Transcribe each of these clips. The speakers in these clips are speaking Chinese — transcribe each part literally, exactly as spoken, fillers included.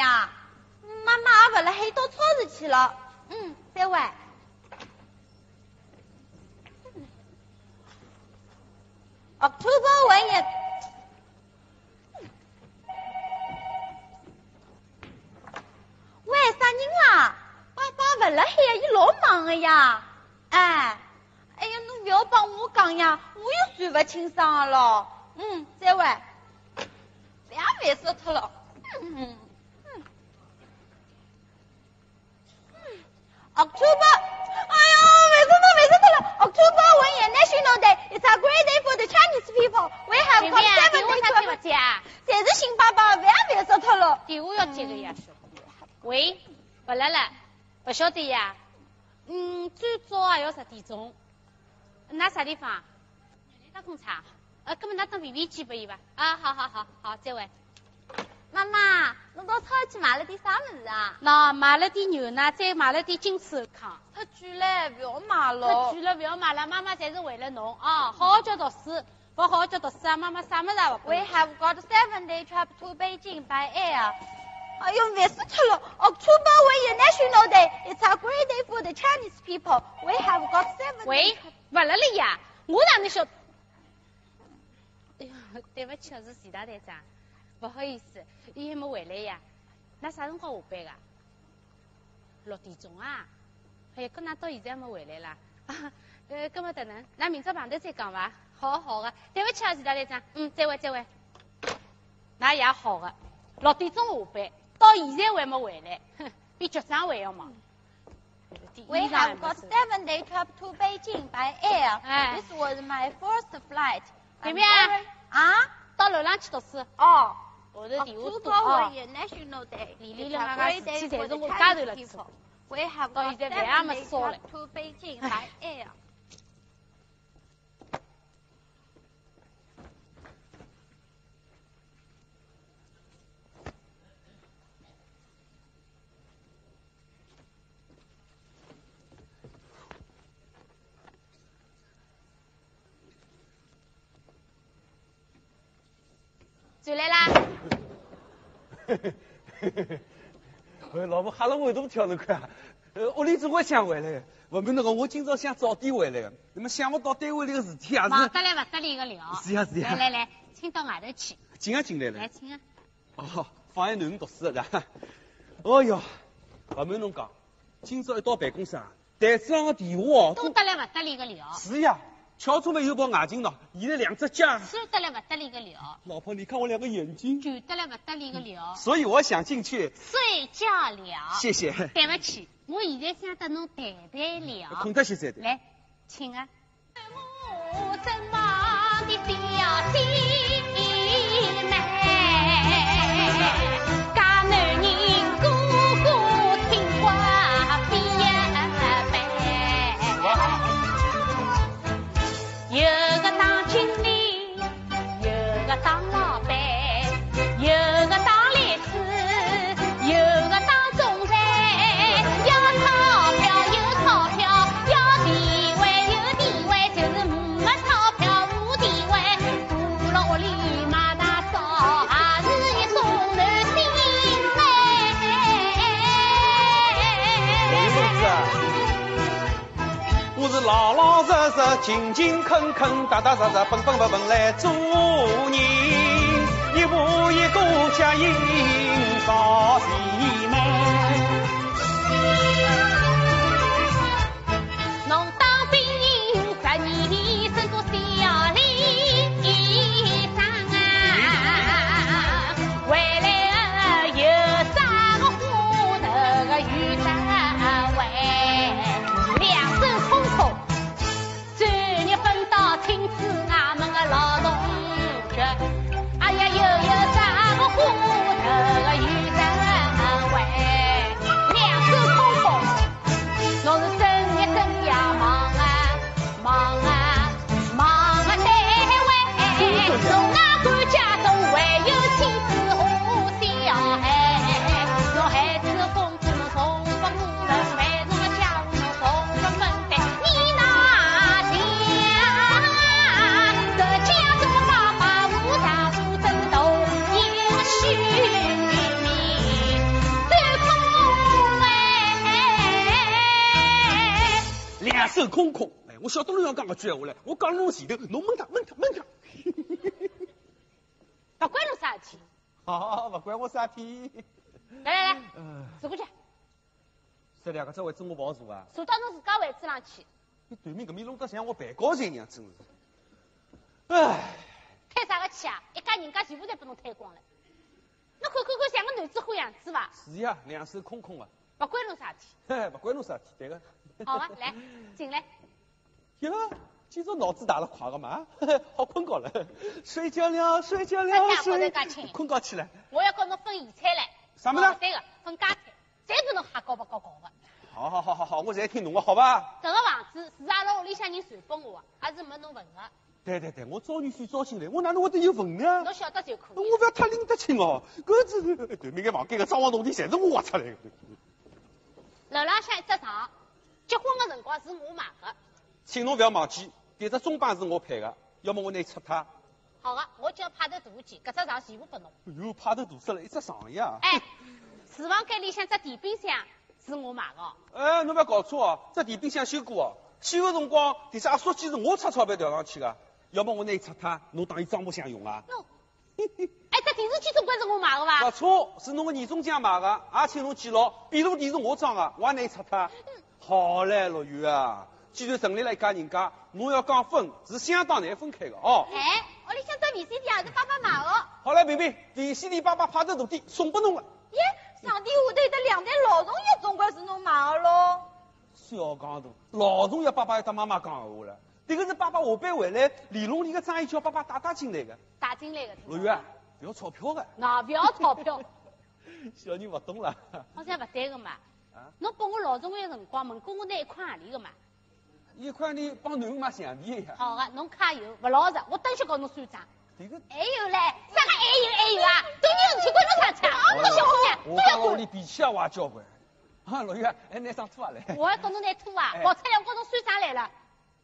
呀？妈妈不了，很多车子去了。嗯，再问。October 文也。为啥人啦？爸爸不了，还一老忙的呀。哎，哎呀，侬不要帮我讲呀，我又算不清爽了。嗯，再问。两位说错了。嗯嗯嗯。October， 哎呀，为什么为什么了 ？October 文也 National Day. It's a great day for the Chinese people. We have got seven days to. 这是新爸爸，万万说错了。 第五要接个呀，喂，不来了，不晓得呀。嗯，最早啊要十点钟。那啥地方？大工厂。呃，根本那当 B B 机不一吧？啊，好好好好，这位。 妈妈，侬到超市买了点啥物事啊？ 那买了点牛奶，再买了点金手康。 太贵了，不要买了。 太贵了，不要买了。妈妈才是为了侬啊，好好叫读书，不好好叫读书啊，妈妈啥物事也不管。 We have got seven day trip to Beijing by air. 哎呦，烦死脱了 ！October is National Day. It's a great day for the Chinese people. We have got seven. 喂，不了了呀，我哪能晓？哎呦，对不起，是徐大队长，不好意思，伊还没回来呀。那啥辰光下班噶？六点钟啊。哎呀，搿哪到现在还没回来啦？啊，呃，搿么等能，那明朝碰头再讲伐？好好的，对不起啊，徐大队长，嗯，再会再会。那也好的，六点钟下班。 到现在还没回来，哼，比局长还要忙。 We have got seven day trip to Beijing by air. This was my first flight. 对面啊， 到楼上去读书。 哦， 我的电话多哦。National Day. 里里啦啦，事体侪是我家头了做。 We have 到 got 现在饭也 seven 没 day 烧 trip 嘞。 to Beijing by air. 转来啦！ 哎，老婆吓了我一大跳，侬看，呃，屋里总归想回来，不瞒那个，我今朝想早点回来的，那么想不到单位里个事体也是。 忙得来不得了个了。 是呀是呀。 来来来，请到外头去。 进啊进来了。 来请啊。 哦，放在囡恩读书的。哦哟，不瞒侬讲，今朝一到办公室啊，台子上个电话哦。 多得来不得了个了。 是呀。 乔出门有包眼镜呢，现在两只脚。 瘦得来不得了个了。 老婆，你看我两个眼睛。 肿得来不得了个了。 所以我想进去睡觉了。 谢谢。 对不起，我现在想和侬谈谈了。 困得些噻。 来，请啊。我怎么的小姐妹，家男人个个听话比一般。 有个当经理，有个当老板，有个当律师，有个当总裁。要钞票有钞票，要地位有地位，就是没钞票无地位。住了屋里马大嫂，还是一种男心嘞。我是老老实实、勤勤恳恳、打打杀杀、本本分分来做人，一步一个家营造前门。 侬当兵十年，身做小里长啊，回来有啥个花头个有啥位，两手空空。 亲子俺们个老同学，哎呀，又有啥个花头个有啥手空空。哎，我晓得侬要讲搿句闲话唻，我讲侬前头，侬问他问他问他。 不管侬啥事体。 好，不管我啥体。 来来来， 嗯， 坐过去。 这两个这位置我不好坐啊。 坐到侬自家位置上去。 你对面搿面弄得像我办公室一样，真是。唉。 推啥个气啊？一家人家全部侪被侬推光了。侬看看看像个男子汉样子伐？ 是呀，两手空空的。 不管侬啥事体。 嘿，不管侬啥体，对个。 好啊，来进来。 哟，今朝脑子打得快个嘛，好困觉了。睡觉了，睡觉了，睡。困觉起来。 我要跟侬分野菜嘞。 啥么子？ 三个分家菜，再给侬瞎搞不搞搞的。 好好好好好，我侪听侬的，好吧？ 这个房子是阿拉屋里向人传拨我的，还是没侬份的。 对对对，我招你算招进来，我哪能会得有份呢？ 侬晓得就可以。 我不要太拎得清哦，搿是对面个房间个装潢动地，侪是我挖出来的。 楼浪向一只床，结婚的辰光是我买的。 请侬不要忘记，迭只中帮是我配的，要么我拿伊拆脱。 好的，我叫派头大去，搿只床全部拨侬。 哎呦，派头大死了，一只床呀！ 哎，厨房间里向只电冰箱是我买的。 哎，侬不要搞错哦，这电冰箱修过哦，修的辰光，第只压缩机是我出钞票调上去的，要么我拿伊拆脱，侬当伊装木箱用啊。 侬，哎，这电视机总归是我买的吧？ 搞错，是侬个年终奖买的，也请侬记牢，闭路电视我装的，我也拿伊拆脱。好嘞，陆玉啊，既然成立了一家人家，侬要讲分是相当难分开的哦。 哎，屋里向只 V C D 也是爸爸买的。 好了，平平 ，V C D 爸爸派头大点送拨侬了。 耶，上天下头有得两台老重药，总归是侬买的咯。 小讲大，老重要爸爸要搭妈妈讲闲话了。这个是爸爸下班回来，李龙里个张姨叫爸爸带带进来的。 带进来的。 陆玉啊，不要钞票的。 那不要钞票。 小人不懂了。 好像不对个嘛。 啊？ 侬拨我老重要辰光，问过我拿一块何里个嘛？ 一块你帮囡恩买橡皮呀。 好的，侬揩油不老实，我等歇告侬算账。 这个。 还有嘞，啥个还有还有啊？多年事体关侬啥事啊？侬小姑娘， 我讲屋里脾气也坏交关。啊，陆玉，还拿上拖来。 我要跟侬拿拖啊，跑出来我跟侬算账来了。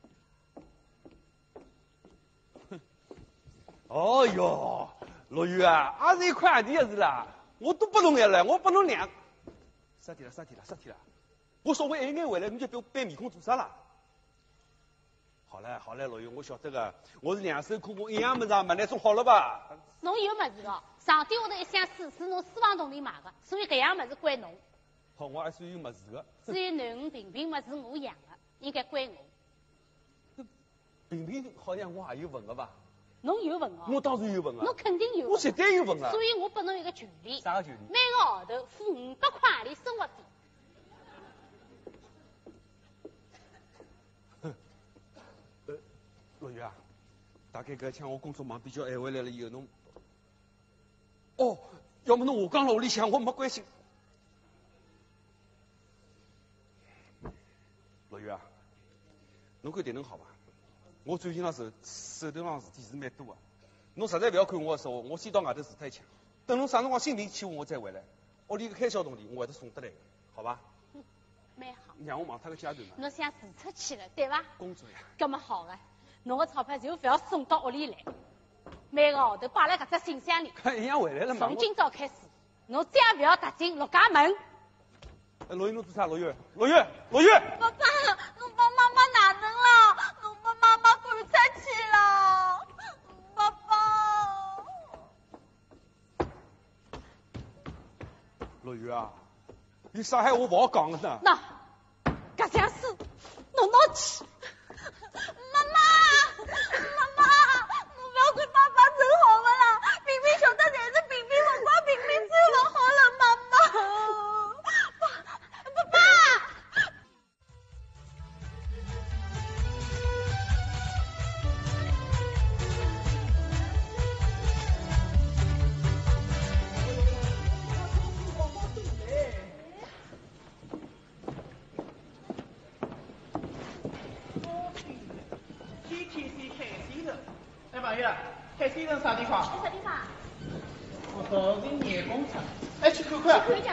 哦哟，陆玉啊，也是一块钿的是啦，我都不侬一了，我拨侬两。啥体了？啥体了？啥体了？我稍微晚眼回来，你就别背面孔做啥啦？好嘞，好嘞，陆玉，我晓得个，我是两手空空，一样么子也没，那总好了吧？ 侬有么子个？上天下头一箱水是侬私房洞里买的，所以搿样么子归侬。 好，我还算有么子个。 至于囡恩平平么是我养的，应该归我。 平平好像我也有份个吧？ 侬有份哦。 我当然有份啊。 侬肯定有份。 我绝对有份啊。 所以我拨侬一个权利。 啥个权利？ 每个号头付五百块钿生活费。 呃，陆玉啊，大概搿腔我工作忙比较晚回来了以后，侬哦，要么侬下岗了屋里向我没关系。陆玉啊，侬看对侬好吧？我最近那手手头上事体是蛮多的，侬实在不要看我的说话，我先到外头试探一枪，等侬啥辰光心平气和我再回来，屋里个开销动地我会得送得来的，好吧？ 嗯，蛮好。 让我忙脱个阶段嘛。 侬想自出去了，对伐？ 工作呀。 搿么好个，侬个钞票就不要送到屋里来，每个号头摆辣搿只信箱里。 看一样回来了嘛。 从今朝开始，侬再也不要踏进陆家门。 陆玉，侬做啥？陆玉，陆玉，陆玉。 爸爸，侬帮妈妈哪能了？侬把妈妈赶出去了，爸爸。 陆玉啊，你上海话不好讲的呢。 那，搿件事侬拿去。 妈妈，妈妈，侬不要跟爸爸走好不啦？平平晓得侪是平平不光平平最不好了，妈妈。爸爸。 哎，朋友，海鲜城啥地方？ 在啥地方？ 我靠近眼工厂。哎，去看看。 去看一下。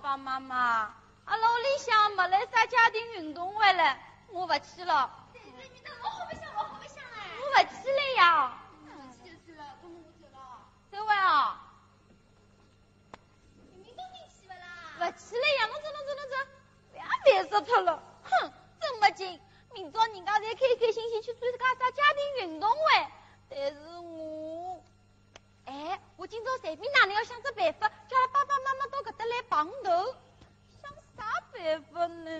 爸妈妈，阿拉屋里向没来啥家庭运动会了，我不去了。 对对，你等我好不想，我好不想哎。 我不去了呀。 嗯，就是了，跟我走了。 走完啊？ 你明天去不啦？ 不去了呀，侬走侬走侬走，不要别说他了。哼，真没劲。明朝人家才开开心心去参加啥家庭运动会，但是我，哎，我今朝随便哪能要想只办法，叫他爸爸妈妈到搿搭来帮头。想啥办法呢？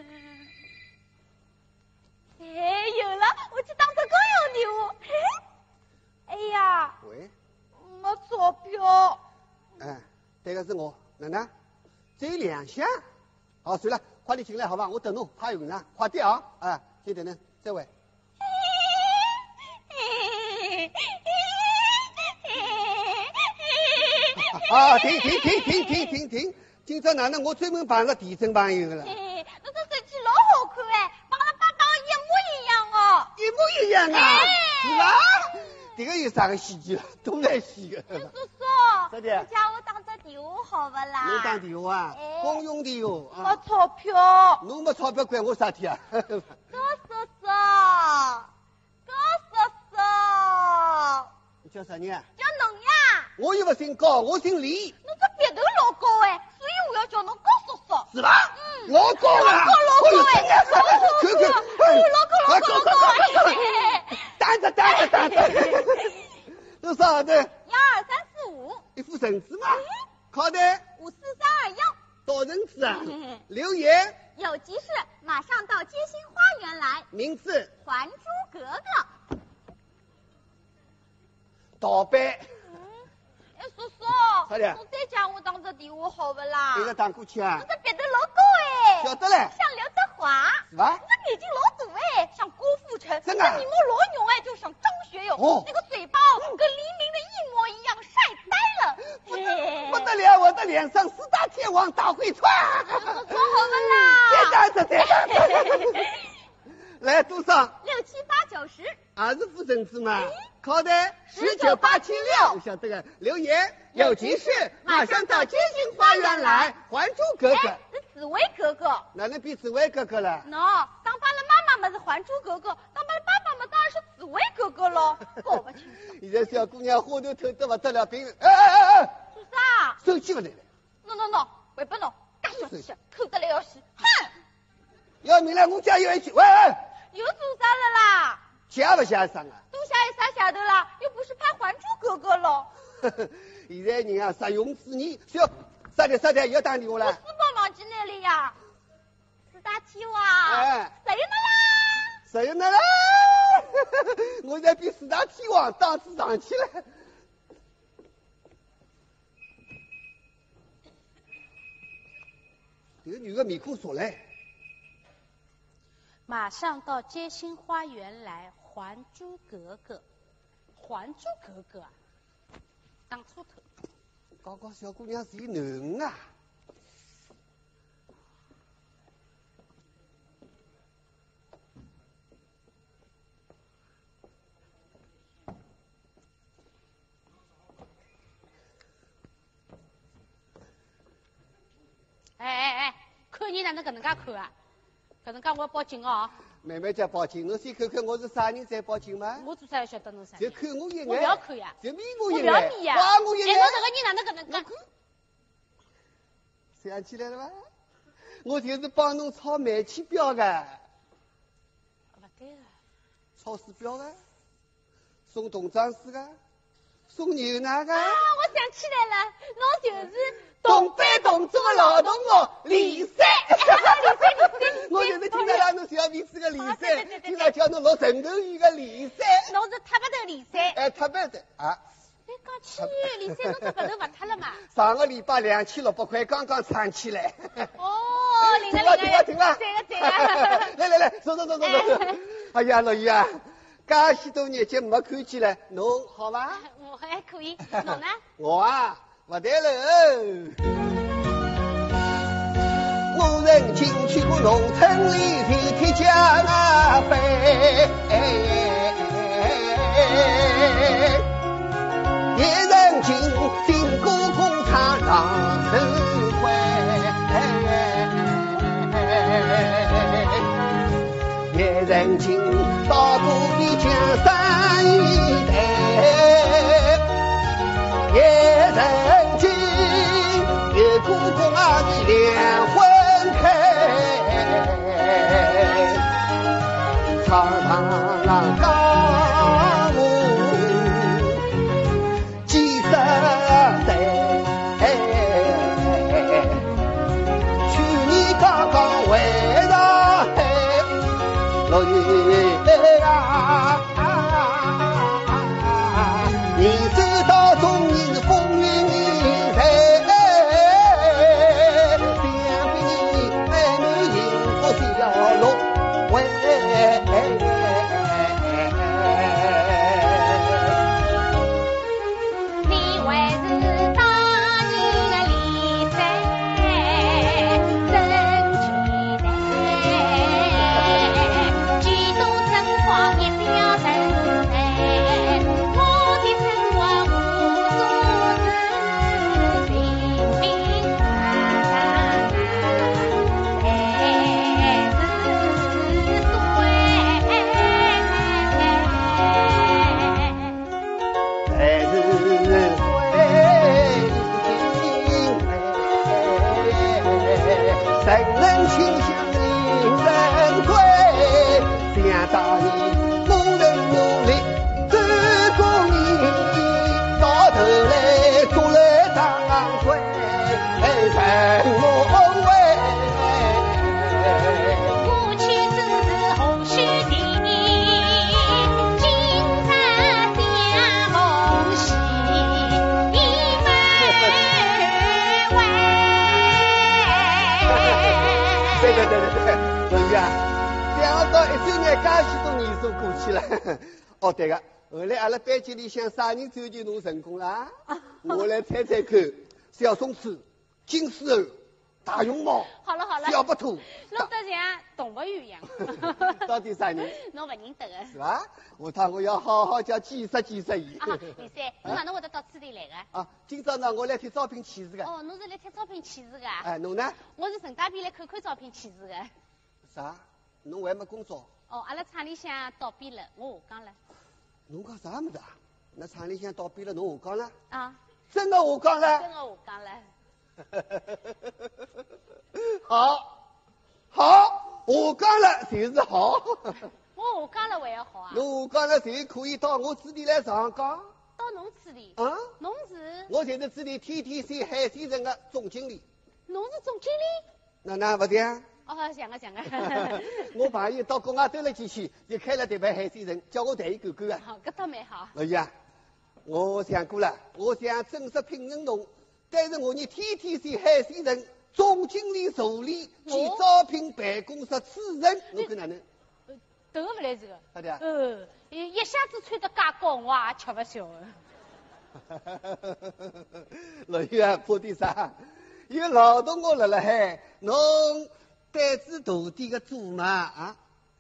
哎，有了，我去打只公用电话。哎呀， 喂， 没钞票。 哎，这个是我，奶奶，只有两箱。好，算了，快点进来好吧，我等侬，怕有人，快点啊！哎，先等等，再会。啊，停停停停停停停！今朝哪能我专门碰着地震朋友了？ 嘿嘿，那这手机老好看哎，帮阿爸打一模一样哦。 一模一样啊！是吧？这个有啥个稀奇了？多难稀个。 叔叔， 啥的？ 你叫我打只电话好不啦？ 侬打电话啊？ 哎公用电话没啊？ 钞票。 侬没钞票管我啥天啊？ 高叔叔，高叔叔， 你叫啥人啊？ 叫侬呀。 我又不姓高，我姓李。 侬这鼻头老高哎，所以我要叫侬高叔叔。 是吧？ 嗯， 老高啊！ 老高老高哎， 看看， 老高老高老高哎。 等着等着等着，多少的？ 幺二三四五。 一副绳子嘛。靠的。 五四三二幺。 多绳子啊！留言。 有急事，马上到街心花园来。 名字。 还珠格格。 盗版。 哎，叔叔， 快点侬再叫我打只电话好不啦？ 一个打过去啊侬？这鼻头老高哎。 晓得嘞。 像刘德华。 是吧？ 那眼睛老大哎，像郭富城。 真的啊那眉毛老浓哎，就像张学友。 哦那个嘴巴跟黎明的一模一样，帅呆了。嘿不得了，我的脸上四大天王大会串。 说好不啦？ 再打着，再打着。来多少？ 六七八九十。 二十副绳子嘛。靠的。 十九八七六。 我晓得个。留言有急事，马上到街心花园来，还珠格格。 哎，是紫薇格格。 哪能比紫薇格格了？ 喏，当爸的妈妈嘛是还珠格格，当爸的爸爸嘛当然是紫薇格格喽，搞不清楚。 现在小姑娘花头透得不得了，别人哎哎哎哎， 做啥？ 手机不来了， 喏喏喏，回不喏，干小气，偷得来要死，哼！ 要命了，我家有一句，喂， 又做啥了啦？ 吓不吓伤啊？ 都下有啥下头啦？又不是拍还珠格格喽。 现在人啊，实用主义，需要啥的啥的要打电话我了。 书包忘记哪里呀？四大天王， 哎， 谁呢啦？ 谁有那啦？我现在比四大天王档次上去了。这个女的面孔熟嘞。 马上到街心花园来，还珠格格。还珠格格啊，打错头。 刚刚小姑娘是一男啊。 哎哎哎，看你哪能搿能介看啊？搿能介我要报警哦！ 妹妹叫报警，侬先看看我是啥人再报警吗？ 我做啥要晓得侬啥就人？ 看我一眼。 我不要看呀！ 就眯我我一眼。 不要你呀！ 夸我一眼。 哎，侬这个人哪能搿能介？ 想起来了吧？我就是帮侬炒煤气表的。 不对啊！ 超市表的，送动装饰的，送牛奶的。 啊，我想起来了，侬就是东北同志的劳动哦，李三。我就是听到让侬小名字个李啊对三对对，对经常叫侬落枕头鱼个李三。 侬是塌巴头李三。 哎，特别的啊！ 哎，讲起李三，侬这鼻头勿塌了嘛？ 上个礼拜两千六百块刚刚攒起来。 哦，领停了领了， 了停了停了！ 对个对个。 来来来，走走走走走。哎呀，老姨啊，介许多日节没看见了，侬好吗？ 我还可以，侬呢？ 我啊，不对了。我人进去过农村里天天加班，一人进进过工厂上头关。 人情到故里江山一代，也人情也苦公啊的连婚开，长长高几十载，去年刚刚回上海，六月啊，你知道中年的风云人，偏偏你爱你迎过小路喂。哦，对个，后来阿拉班级里向啥人追求侬成功啦？我来猜猜看，小松鼠、金丝猴、大熊猫， 好了好了， 小白兔， 弄得像动物园一样。 到底啥人？ 侬不认得的。 是吧？下趟我要好好叫见识见识伊。 啊，李三，侬哪能会得到此地来的？ 啊，今朝呢，我来贴招聘启事的。 哦，侬是来贴招聘启事的？ 哎，侬呢？ 我是顺带便来看看招聘启事的。 啥？侬还没工作？ 哦，阿拉厂里向倒闭了，我下岗了。 侬讲啥么子啊？那厂里向倒闭了，侬下岗了？ 啊， 真的下岗了？ 真的下岗了。 好，好，下岗了就是好。 我下岗了还要好啊？ 侬下岗了就可以到我这里来上岗。 到侬这里？ 啊？ 侬是？ 我就是这里 T T C 海鲜城的总经理。 侬是总经理？ 那那不对啊？ 哦，像个像个。 我朋友到国外兜了几圈，就开了这盘海鲜城，叫我带伊看看啊。 好，搿倒蛮好。 哎呀，我想过了，我想正式聘任侬，担任我们 T T C 海鲜城总经理助理及招聘办公室主任，侬看哪能？ 头不来这个。 好的。 嗯，一下子穿得介高，我也吃不消的。 老友啊，怕点啥？有劳动我辣辣海，侬担子大点个做嘛啊？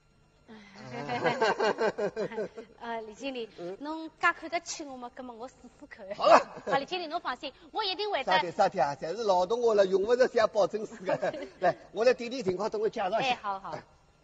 呃，李经理，侬介看得起我嘛？葛么我试试看。 好了。 好，李经理，侬放心，我一定会得。 啥的啥的啊，侪是劳动我了，用不着写保证书的。来，我来点点情况，等我介绍一下。 哎，好好。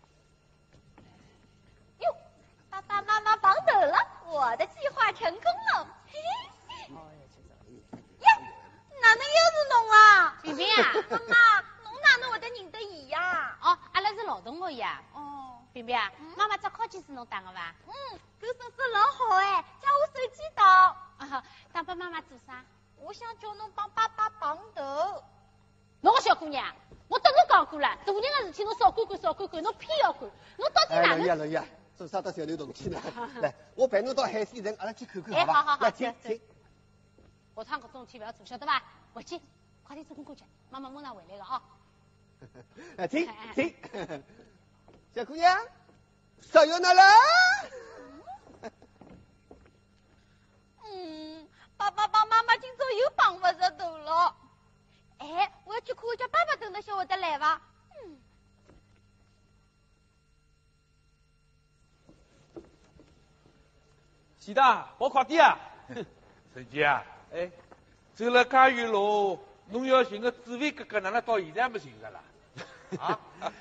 哟，爸爸妈妈帮得了，我的计划成功了。嘿嘿。呀，哪能又是侬啊？ 萍萍啊， 妈妈，侬哪能会得认得伊呀？ 哦，阿拉是老同学呀。 哦， 萍萍啊，妈妈只考卷是侬打的伐？ 嗯，搿手势老好哎，叫我手机打。 啊，打帮妈妈做啥？ 我想叫侬帮爸爸绑头。 侬个小姑娘，我跟侬讲过了，大人的事体侬少管管少管管，侬偏要管，侬到底哪能？ 哎，老爷老爷，做啥到小刘同去呢？来，我陪侬到海鲜城，阿拉去看看， 哎， 好吧？ 好好好， 请请。 下趟搿种事体不要做，晓得伐？回去快点做功课去，妈妈马上回来了啊。 啊，请请，小姑娘，少有哪了？ 嗯，爸爸帮妈妈今朝又绑不着头了。哎，我要去看看叫爸爸等得晓得来伐？嗯。 喜大，跑快点啊！ 陈姐啊， 哎， 走了介远路，侬要寻个紫薇哥哥，哪能到现在还没寻着啦？啊？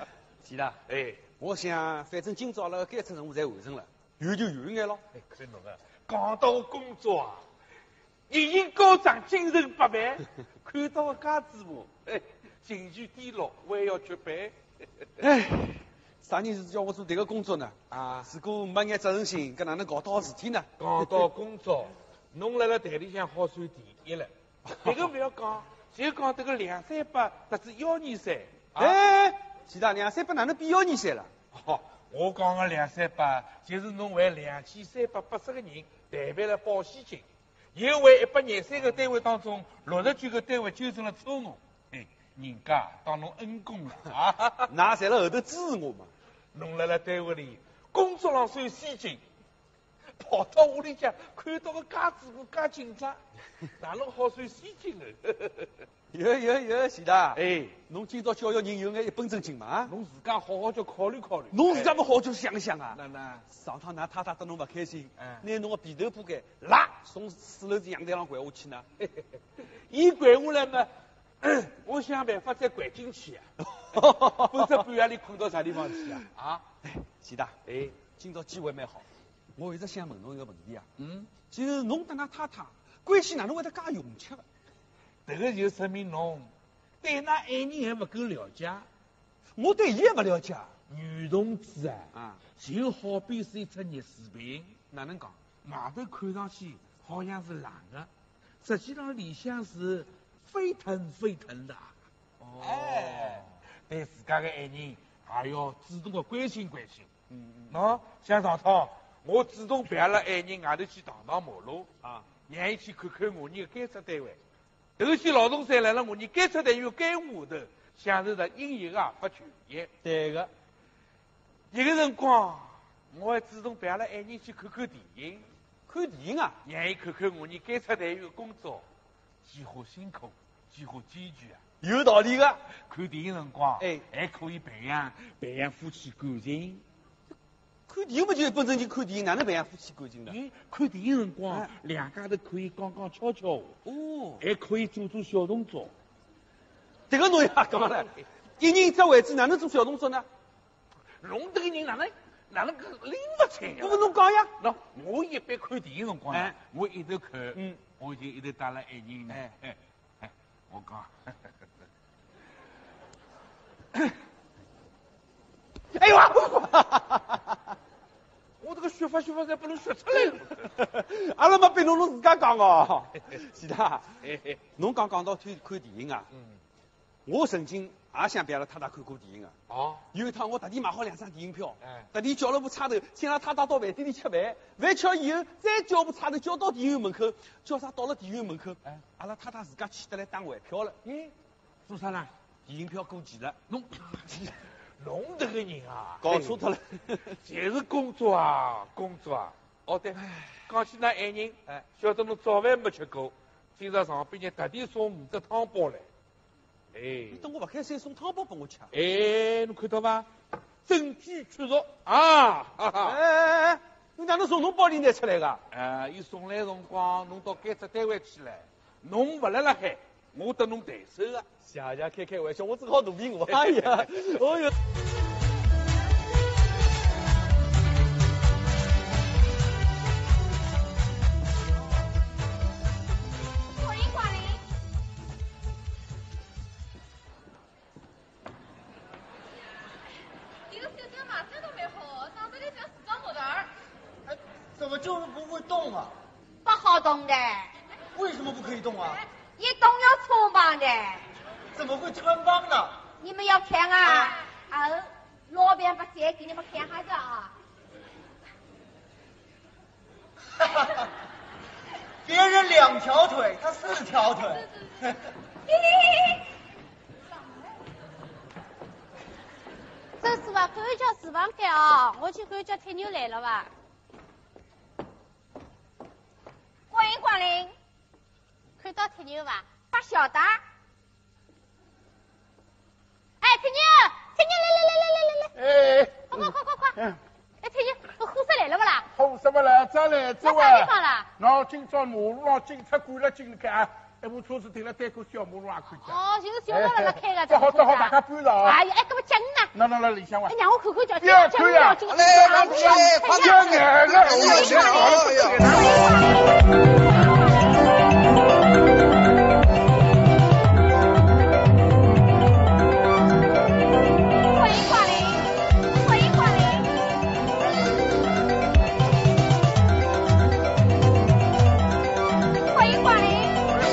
是的， 哎， 我想反正今朝阿拉该出任务侪完成了，有就有眼咯。 哎，看侬个，讲到工作啊，一人高涨，精神百倍。看到个家子母，哎，情绪低落，还要绝版。 哎，啥人是叫我做这个工作呢？啊，如果没眼责任心，搿哪能搞得好事体呢？ 讲到工作，侬辣辣台里向好算第一了。这个不要讲，就讲这个两三百，特子幺二三。 哎，其他两三百哪能比幺二三了？ 哦，我讲个两三百，就是侬为两千三百八十个人代办了保险金，又为一百廿三个单位当中六十九个单位纠正了错误。哎，人家当侬恩公了啊！ 那侪辣后头支持我嘛？ 侬辣辣单位里工作上算先进，跑到屋里向看到个家主妇介紧张，哪能好算先进呢？ 有有有，是的。 哎， 侬今朝教育人有眼一本正经嘛？ 侬自家好好叫考虑考虑。 侬自家不好好想想啊？ 那那上趟㑚太太得侬不开心， 嗯拿侬个皮头铺盖啦从四楼子阳台上掼下去呢？ 伊掼下来嘛，我想办法再掼进去啊，否则半夜里困到啥地方去啊？啊？ 哎，是的。 哎， 今朝机会蛮好，我一直想问侬一个问题啊。 嗯， 就是侬跟㑚太太关系哪能会得介融洽的？ 这个就说明侬对那爱人还不够了解。 我对伊也不了解。 女同志啊， 啊， 就好比是一只热水瓶， 哪能讲？ 外头看上去好像是冷的，实际上里向是沸腾沸腾的。 哦， 哎，对自家的爱人也要主动的关心关心。 嗯嗯喏，像上趟我主动陪阿拉爱人外头去荡荡马路， 啊， 让伊去看看我们的监测单位。头些劳动者来了我们监测单位监护下头，享受着应有的合法权益。 对个。 一个辰光，我还主动陪阿拉爱人去看看电影， 看电影啊？ 让伊看看我们监测单位的工作，几何辛苦，几何艰巨啊！ 有道理个。 看电影辰光， 哎， 还可以培养培养夫妻感情。 看电影不就一本正经看电影，哪能培养夫妻感情呢？ 哎，看电影辰光， 哎两家头可以讲讲悄悄话， 哦， 还可以做做小动作。 这个侬也讲了，一人一只位置，哪能做小动作呢？ 侬这个人哪能哪能个拎不清呀？ 不过侬讲呀。 喏，我一般看电影辰光呢哎， 我一头看， 嗯， 我就一头带了爱人呢。 哎哎哎，我讲， 哎呦， 我这个学法学法才不能学出来了。 阿拉没逼侬，侬自家讲哦。是的， 嘿嘿， 侬刚讲到看看电影啊， 嗯， 我曾经也想陪阿拉太太看过电影啊。 哦， 有一趟我特地买好两张电影票， 哎特地叫了部差头，请拉太太到饭店里吃饭，饭吃了以后再叫部差头叫到电影院门口，叫啥到了电影院门口， 哎， 阿拉太太自家起得来打回票了， 哎，做啥啦？ 电影票过期了， 侬，侬这个人啊， 搞错脱了。 就是工作啊，工作啊。哦对，讲起那爱人，哎，晓得侬早饭没吃过，今朝上半日特地送五只汤包来。哎， 等我不开心送汤包给我吃。 哎，侬看到伐？证据确凿啊！哈哈。 哎哎哎，你哪能从侬包里拿出来的？ 呃，伊送来辰光，侬到监察单位去了，侬不辣辣海，我得侬抬手个。 谢谢，开开玩笑，我正好肚皮饿。哎呀，哦哟。 欢迎光临。这个小姐马上都没好，长得里像四张模特儿。 哎，怎么就是不会动啊？ 不好动的， 为什么不可以动啊？ 一动要穿帮的。 怎么会穿帮呢？ 你们要看啊！啊，老板把鞋给你们看下子啊。 哈哈哈，别人两条腿，他四条腿。 嘿嘿嘿。 这是吧？看一叫厨房间啊，我去看一叫铁牛来了吧？ 欢迎光临。 看到铁牛吧？ 不晓得。哎，铁牛，铁牛来来来来来来来， 哎， 快快快快快！哎，铁牛，这货色来了不啦？ 好什么来？再来，这位。 在啥地方啦？ 那今朝马路上警察赶了进来，一部车子停了对过小马路上看见。 哦，就是小马辣辣开个。 正好正好，大家搬了啊。 哎呀，哎，搿么讲呢？ 那那那里向玩哎，。让我看看叫要看呀叫来来来来快点要眼个， 哎呀我哎呀欢迎光临，欢迎光临，欢迎光临。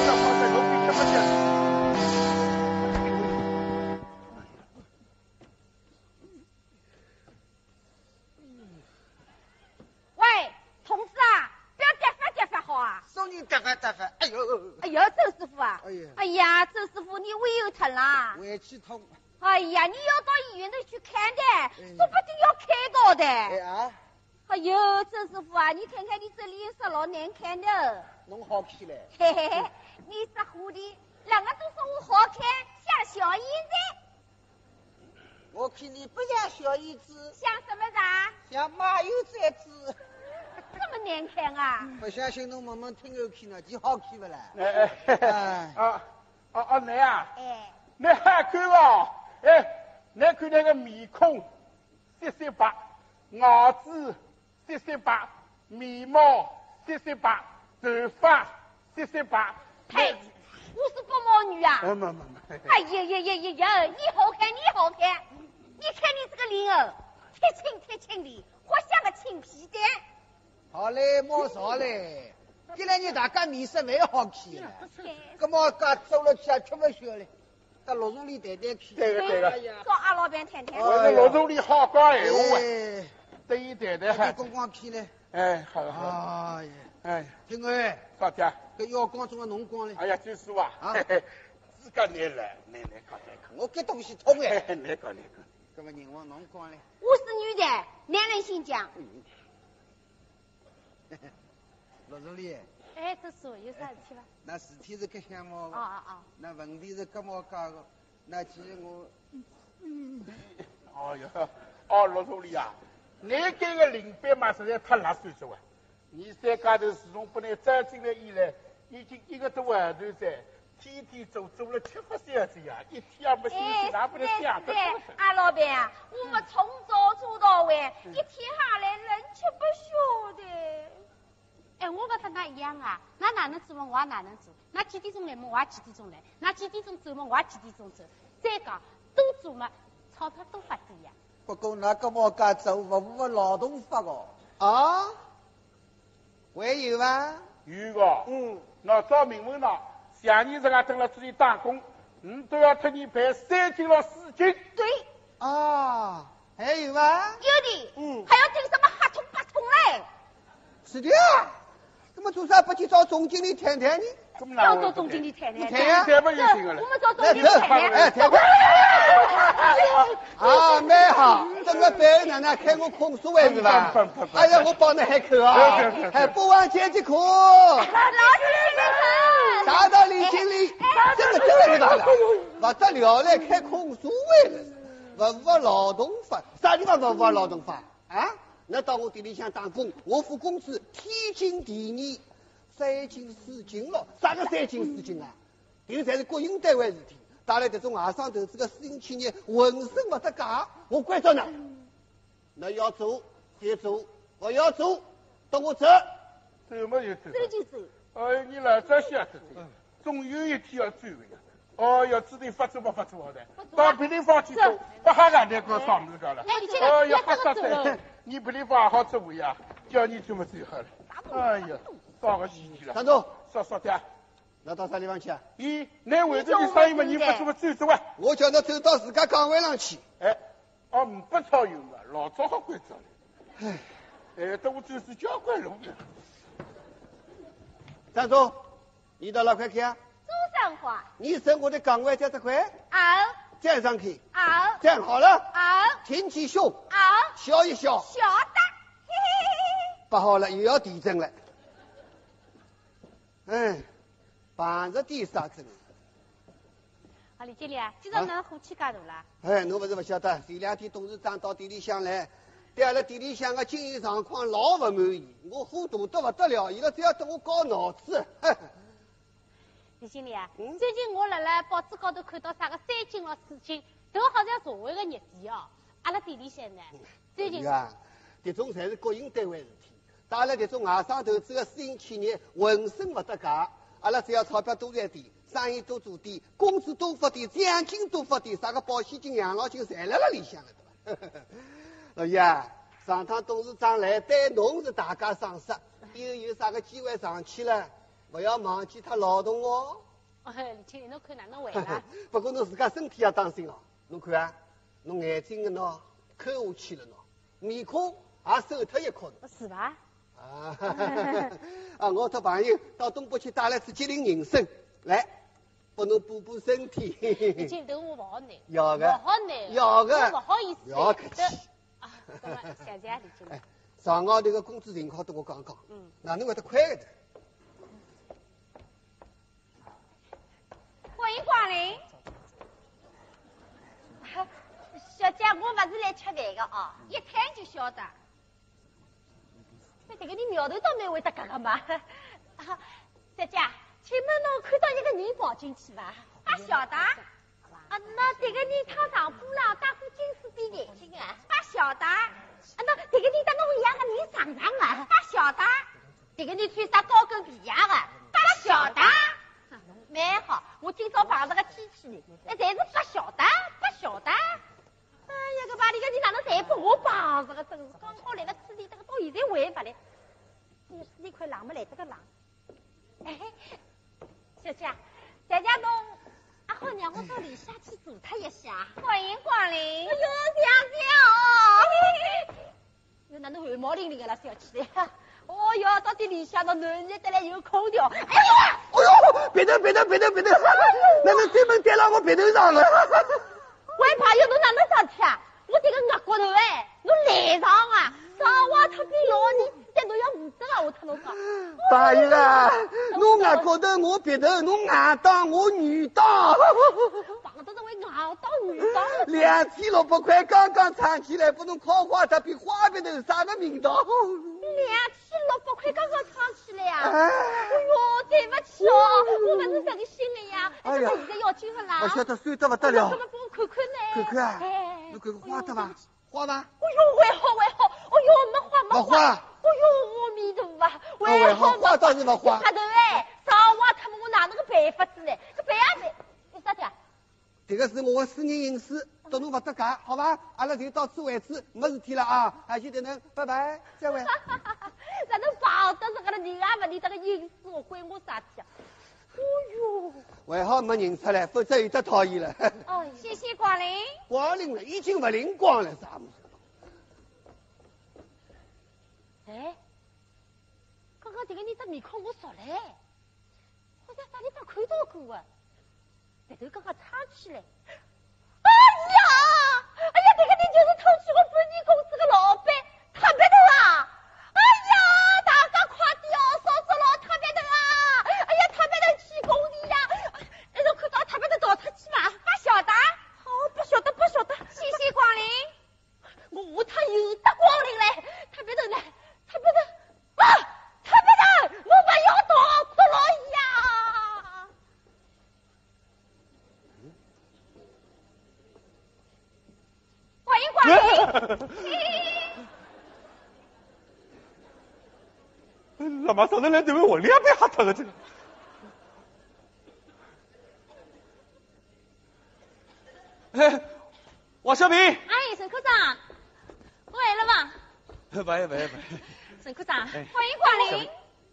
喂，同志啊，不要点饭点饭好啊！ 送你打饭打饭，哎呦， 哎呀，周师傅啊！ 哎呀哎呀，周师傅，你胃又疼啦！ 胃气痛。 哎呀，你要到医院头去看的， 嗯说不定要开刀的。 哎啊， 哎呦，周师傅啊，你看看你这脸色老难看的。 弄好看嘞。 嘿嘿嘿，你说话的，两个都说我好看，像小燕子， 我看你不像小燕子， 像什么啥？ 像马友崽子。 这么难看啊！ 不相信侬问问挺好看的，就好看不啦？ 哎哎哎啊啊啊！你啊， 哎， 你还看哦？哎，你看那个面孔色色白，牙齿色色白，眉毛色色白，头发色色白。 呸！我是国贸女啊！ 哎，没没没。 哎呀呀呀呀呀！你好看，你好看！你看你这个脸哦，贴青贴青的，活像个青皮蛋。 好嘞，莫少嘞，今两日大家面色蛮好看了，搿么搿走了去也吃不消嘞，到老总里谈谈去。 对个对个。 找阿老板谈谈。 我那老总理好讲闲话， 哎， 对伊谈谈还。 光光看呢。 哎，好了好了。 哎呀， 哎， 听哎， 大家。 搿腰光总要侬光嘞。 哎呀，就是哇， 啊嘿嘿，自家难了，难难讲难讲。 我搿东西痛哎。 难讲难讲。 搿么人往侬光嘞。 我是女的，男人姓蒋。 老总理， 哎，这是有啥事体伐？ 那事体是搿项目哦哦哦， 那问题是搿么讲个，那既然我， 哦哟，哦，老总理啊，你这个领班嘛实在太垃圾了哇！你在家头自从把你招进来以来，已经一个多号头噻，天天做做了七八小时呀，一天也没休息，哪不能想得对，阿老板啊，我们从早做到晚，一天下来人吃不消的。 哎，我不跟他一样啊，那哪能做嘛，我也哪能做。那几点钟来嘛，我也几点钟来；那几点钟走嘛，我也几点钟走。再讲多做嘛，钞票多发点呀。 不过那搿么介做勿符合劳动法哦。啊？还有伐？ 有个， 嗯， 那照明文了，像你这个蹲辣这里打工，你都要替你赔三斤到四斤。 对， 啊，还有伐？ 有的， 嗯还要订什么合同八通嘞？ 是的啊。那么做啥不去找总经理谈谈呢？ 要找总经理谈谈。 谈呀谈不就行了我们找总来经理谈谈。 哎，谈谈。啊，蛮好，这个班哪能开我空所谓是吧？哎呀，我帮你海口啊，还不忘接济课。 老经理大到李经理，这个真的是大了，不得了了，开空所谓了，不符合劳动法，啥地方不符合劳动法啊？那到我店里向打工，我付工资，天经地义，三斤四斤了，啥个三斤四斤啊？这个才是国营单位事体。打来这种外商投资的私营企业，浑身不得嘎，我管着呢。那要做就做，不要做，等我走。 走嘛就走。 走就走。 哎，你老早晓得的，总有一天要转回的。哦哟，指定发作不发作好的，到别地方去做，不哈干那个上门干了。 哎，你这哦哟， 个哈啥这个走了子？你别地方好做为呀，叫你怎么最好了？哎呀，到个西去了。 张总， 说说的。 那到啥地方去啊？ 咦，那为着你生意嘛，你不怎么转走啊？ 我叫他走到自家岗位上去。 哎，哦，五百钞有嘛，老早好关照了。哎，哎，等我走是交关路的。 张总，你到哪块去啊？ 做生活。 你升我的岗位在这块？ 好。 站上去。 好。 站好了。 好。 挺起胸。 好。 笑一笑。 晓得。嘿嘿嘿。 不好了，又要地震了。哎，碰着地啥子？ 啊，李经理啊，今朝哪能火气介大啦？ 哎，侬不是不晓得，前两天董事长到店里向来，对阿拉店里向的经营状况老不满意，我火大得不得了，伊拉只要等我搞脑子。 李经理啊， 嗯最近我辣辣报纸高头看到啥个三金咯四金，都好像社会个热点哦。阿拉店里向呢，最近啊，这种才是国营单位事体。打了这种外商投资的私营企业，浑身不得价。阿拉只要钞票多赚点，生意多做点，工资多发点，奖金多发点，啥个保险金、养老金，侪辣辣里向了，对吧？老爷啊，上趟董事长来对侬是大家赏识，以后有啥个机会上去了，不要忘记他劳动哦。 哦，李经理，侬看哪能回啦？ 不过侬自家身体要当心哦。侬看啊，侬眼睛个喏，抠下去了喏，面孔也瘦脱一颗喏。 是吧？ 啊，啊！我和朋友到东北去打了次吉林人参，来帮侬补补身体。 李经理，等我不好难， 要的， 不好难， 要的， 不好意思， 要客气。 啊，那么谢谢啊，李经理。 哎，上号头个工资情况跟我讲讲， 嗯， 哪能会得快的？ 欢迎光临。小姐，我不是来吃饭的啊，一看就晓得。这个你苗头倒蛮会得格个嘛。啊，小姐，请问侬看到一个人跑进去伐？不晓得。啊，那这个人烫长布了，戴副金丝边眼镜啊？不晓得。啊，那这个人跟我一样的人长长啊？不晓得。这个人穿啥高跟皮鞋的？不晓得。蛮好，我今朝碰到个机器人，那侪是不晓得，不晓得。哎呀，个把你个人哪能侪把我帮着个，真是刚好来了此地，这个到现在还不来。你是那块狼没来这个狼？哎，小姐，姐姐侬阿好让我到里下去坐他一下。欢迎光临。哎呦，谢谢哦。哟，哪能汗毛淋淋的啦，小气的。哦哟，到底里向的暖热得来有空调。哎呦！ 哎呦，别动别动别动别动！哪能专门带到我鼻头上了？ 喂，朋友，侬哪能上去啊？我这个额骨头哎，侬来上啊！上瓦特比老年之间侬要负责啊！我听侬讲。 朋友啊，侬额骨头我鼻头，侬硬当我软当。 碰到这位硬当软当。 两千六百块刚刚藏起来，不能靠花特比花鼻头啥个名堂？ 两千六百块刚刚藏起来呀！哎呦，对不起哦，我不是诚心的呀。哎呀，现在要紧不啦？ 我晓得酸得不得了。 帮我看看呢。 看看啊，你看看花的吧？花吧？ 哎呦，还好还好，哎呦，没花没花。 哎呦，阿弥陀佛，还好花倒是没花。 他头哎，上瓦他们我哪能个办法子呢？这办法子，你啥的？ 这个是我的私人隐私，到侬不得讲，好吧？阿拉就到此为止，没事体了啊！还记得能，拜拜，再会。 哪能跑得这个人也不理这个隐私，我关我啥事啊？哎呦， 还好没认出来，否则有得讨厌了。 哦，谢谢光临。 光临了，已经不灵光了，啥么子？ 哎，刚刚这个人的面孔我熟嘞，好像啥地方看到过啊。鼻头刚刚唱起来，哎呀，哎呀，这个人就是偷取我半年工资的老板，他鼻头啊！哎呀，大家快点哦，烧着了，他鼻头啊！哎呀，他鼻头起工地呀！哎，侬看到他鼻头逃出去吗？不晓得，好，不晓得，不晓得。谢谢光临。我他有得光临嘞，他鼻头呢？他鼻头啊，他鼻头，我不要逃出了呀！欢迎光临。他妈上头来对我两边吓脱了这个。哎，王小平。 哎，沈科长，我来了吧？ 不不不。 沈科长， 哎、 欢迎光临。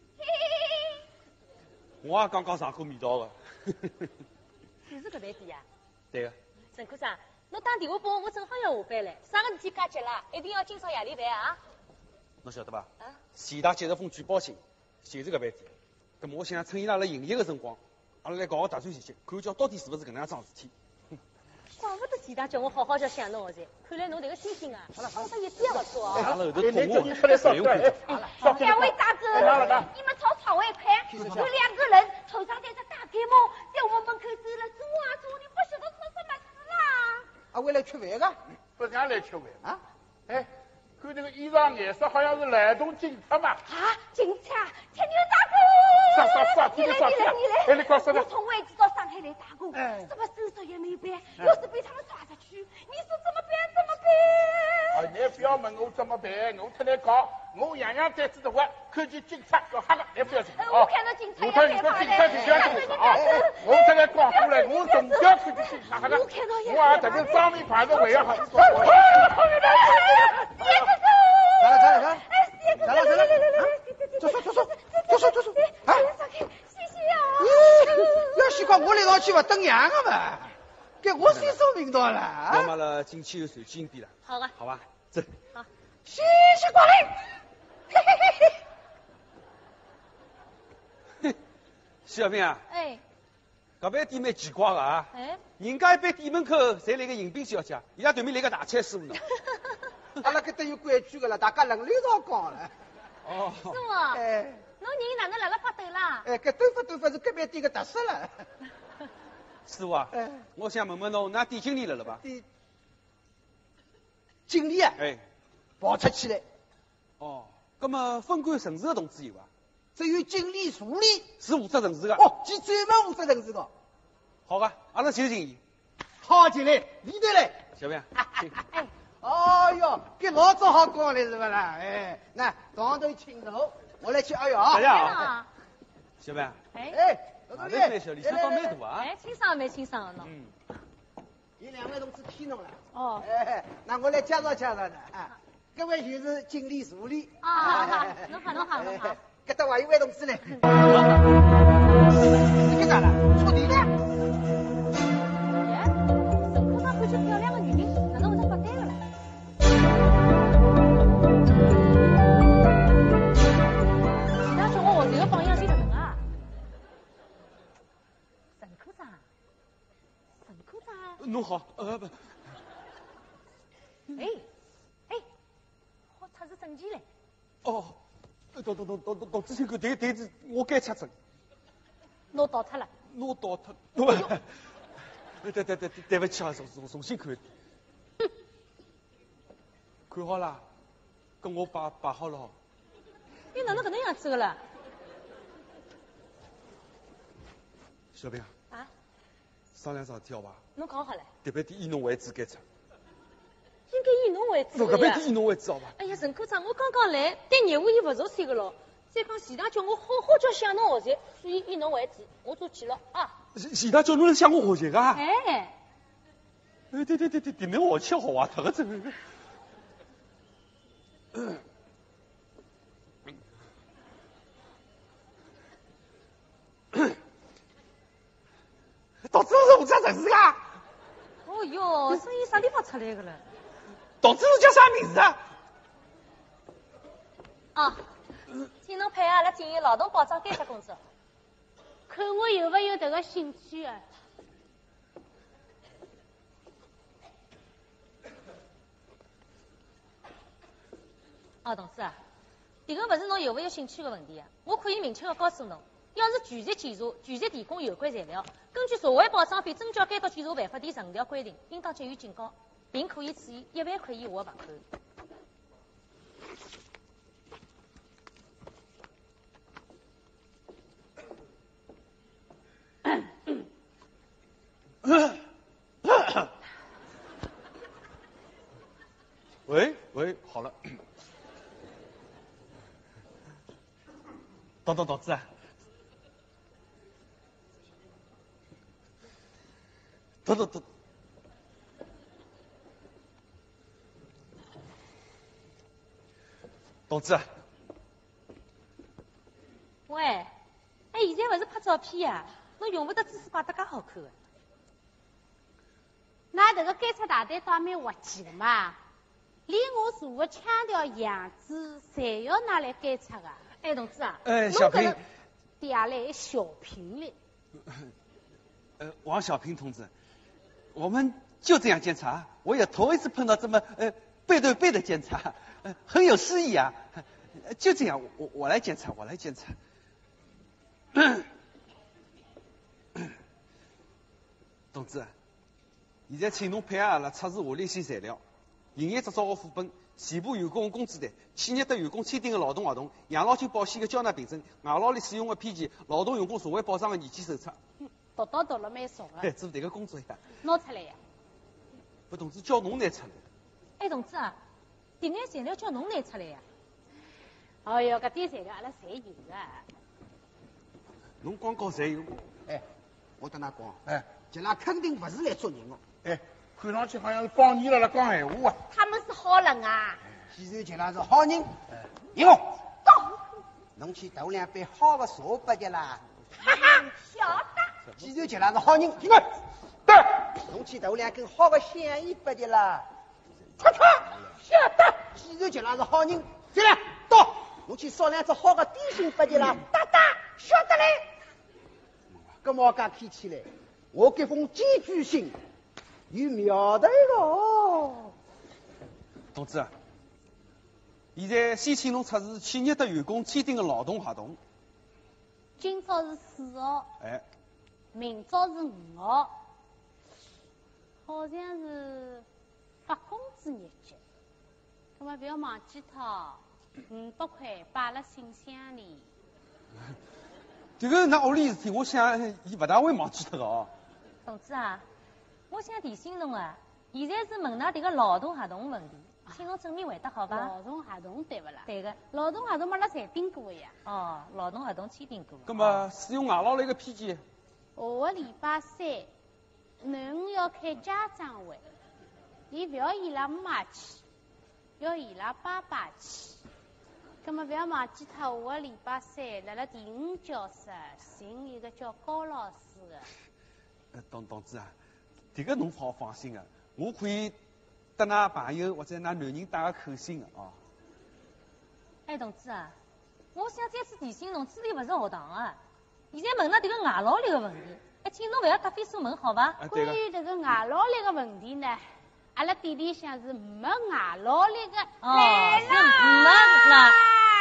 我也刚刚上过味道的。 你是搿台店啊？ 对个。 沈科长，侬打电话拨我，我正好要下班了。啥个事体介急啦？一定要今朝夜里饭啊！ 侬晓得吧？ 啊？ 前台接了封举报信，就是搿饭店。葛么我想趁伊拉辣营业个辰光，阿拉来搞个大算细节，看叫到底是勿是搿能样桩事体。 怪不得前台叫我好好叫想侬个噻，看来侬迭个心情啊，好了好了，一点也勿错哦。 阿拉后头捅我， 出来烧不用看。 两位大哥，你们朝窗外看，有两个人头上戴着大盖帽，在我们门口走了走啊走，你不晓得做什么事啦？ 啊，我来吃饭个。 不是俺来吃饭啊？哎，看这个衣裳颜色好像是劳动警察嘛。 啊，警察，牵牛大哥！ 啥啥啥， 你来你来你来， 哎，你告诉我他， 从外地到上海来打工， 哎什么手续也没办，要是被他们抓出去，你说怎么办？怎么办？ 啊，你不要问我怎么办，我出来搞，我样样胆子大个，看见警察要吓个，你不要紧。 哎我看到警察我看你也害怕说警察就像嘞警察啊，我这个搞过来，我从小看见警察吓个， 我看到也我啊这个张明牌子为要好。 别这个， 来来来，来来来来，坐坐坐坐坐坐坐坐，啊！ 谢谢啊。 要习惯我来上去嘛，等样个嘛，给我岁数领导了要么啊！ 了，进去有手机硬币了， 好啊， 好吧？走。 谢谢光临。嘿嘿嘿嘿。 小兵啊， 哎搿饭店蛮奇怪个啊， 哎， 人家一般店门口侪来个迎宾小姐，伊拉对面来个大菜师傅呢。 阿拉搿搭有规矩个了，大家轮流上讲了。 哦， 师傅， 哎侬人哪能辣辣发抖啦？ 哎，搿斗法斗法是搿饭店个特色了。 师傅啊哎， 我想问问侬，㑚店经理了了吧？ 店经理啊， 哎， 跑出去了， 哦，葛么分管城市的同志有伐？ 只有经理助理。 是负责城市的。 哦，其专门负责人事的。 好个，阿拉就请伊。 好进来，里头来。 小兵，请。 哎， 哦哟，搿老早好讲了是不啦？哎，那上头请坐，我来去哎哟。 大家好。 啊， 小兵， 哎哎， 哪能蛮小，里向倒蛮大啊。 哎，清爽蛮清爽的侬。 嗯， 有两位同志骗侬了。 哦， 哎，那我来介绍介绍呢啊，各位就是经理助理。 啊好好，侬好侬好侬好哎。搿搭还有位同志呢。你干啥了？搓地了？ 耶，陈科长看起漂亮的女人，哪能会得发呆了啦？其他叫我学习个榜样是哪能啊？陈科长，陈科长， 侬好，呃不， 哎哎，好出示证件嘞。 哦，董董董董董志清，搿台台子我该出证， 拿倒脱了。 我倒脱，对对对对对不起啊，重重重新看一遍。看好了，跟我摆摆好了哦。 你哪能搿能样子个啦？ 小兵， 啊， 商量桩事体好伐？ 侬讲好了， 迭爿店以侬为主该出， 应该以侬为主搿的呀。 爿店以侬为主好伐？ 哎呀，陈科长，我刚刚来，对业务伊勿熟悉个咯。再讲前趟叫我好好叫向侬学习，所以以侬为主，我做记了啊。 前前趟叫侬来向我学习个。哎， 哎， 对对对对，迭能学起好啊，脱个真。导致是负责城市啊？ 哦哟，声音啥地方出来个了？ 导致是叫啥名字啊？ 啊，请侬配合阿拉进行劳动保障监察工作。 看我有没有这个兴趣啊？ 啊，同志啊，迭个勿是侬有没有兴趣的问题啊，我可以明确的告诉侬，要是全席检查、全席提供有关材料，根据社会保障费征缴监督检查办法第十五条规定，应当给予警告，并可以处以一万块以下的罚款。 喂喂，好了。等等，导致啊。等等等。同志啊， 喂，哎，现在勿是拍照片呀、侬用不得姿势摆得介好看的。 那这个监察大队倒蛮滑稽的嘛，连我坐的腔调样子，侪要拿来监察的。 哎，同志啊， 哎，小平侬搿能，嗲来小平嘞。 呃，王小平同志，我们就这样检查，我也头一次碰到这么呃背对背的检查，呃，很有诗意啊。呃就这样，我我来检查，我来检查。同志，现在请侬配合阿拉测试下列些材料， 营业执照和副本、全部员工工资单、企业和员工签订的劳动合同、养老金保险的缴纳凭证、外劳里使用的片件、劳动用工社会保障的年检手册。 读到读了蛮熟哎， 的， 做这个工作呀， 拿出来呀。 不同志叫侬拿出来。 哎，同志啊，这眼材料叫侬拿出来呀？ 哦哟，搿点材料阿拉侪有个。 侬光搞侪有。 哎，我跟他讲， 哎伊拉肯定不是来捉人的。 哎，看上去好像是帮你了辣讲闲话啊。 他们是好人啊。 既然伊拉是好人，一个到，侬去斗两杯好的茶拨伊拉。 哈哈，晓得。 既然伊拉是好人， 进来，对， 侬去斗两根好的香烟拨伊拉。 叉叉，晓得。 既然伊拉是好人，进来到，侬去烧两只好的点心拨伊拉。哒哒，晓得嘞。搿么讲客气嘞，我这封寄居信有苗头的哦。 同志啊，现在先请侬出示企业和员工签订的劳动合同。 今朝是四号， 哎， 明朝是五号，好像是发工资日节。葛么不要忘记脱，五百块摆辣信箱里。 这个那屋里事体，我想伊不大会忘记脱的哦。 同志啊，我想提醒侬啊，现在是问㑚这个劳动合同问题，请侬正面回答好吧？ 劳动合同对不啦？ 对个。 劳动合同嘛，阿拉侪订过的呀。 哦，劳动合同签订过。 那么使用外劳类的片件， 下个礼拜三，囡恩要开家长会，伊不要伊拉妈去，要伊拉爸爸去。葛么不要忘记脱，下个礼拜三辣辣第五教室寻一个叫高老师的。 呃，同同志啊，这个侬好放心啊，我可以得㑚朋友或者㑚男人打个口信的哦。 哎，同志啊，我想再次提醒侬，这里不是学堂啊，现在问㑚这个外劳力的问题，哎，请侬不要答非所问好吧？ 啊，对个。 关于这个外劳力的问题呢，阿拉店里向是没外劳力的。 哦， 来是没啦！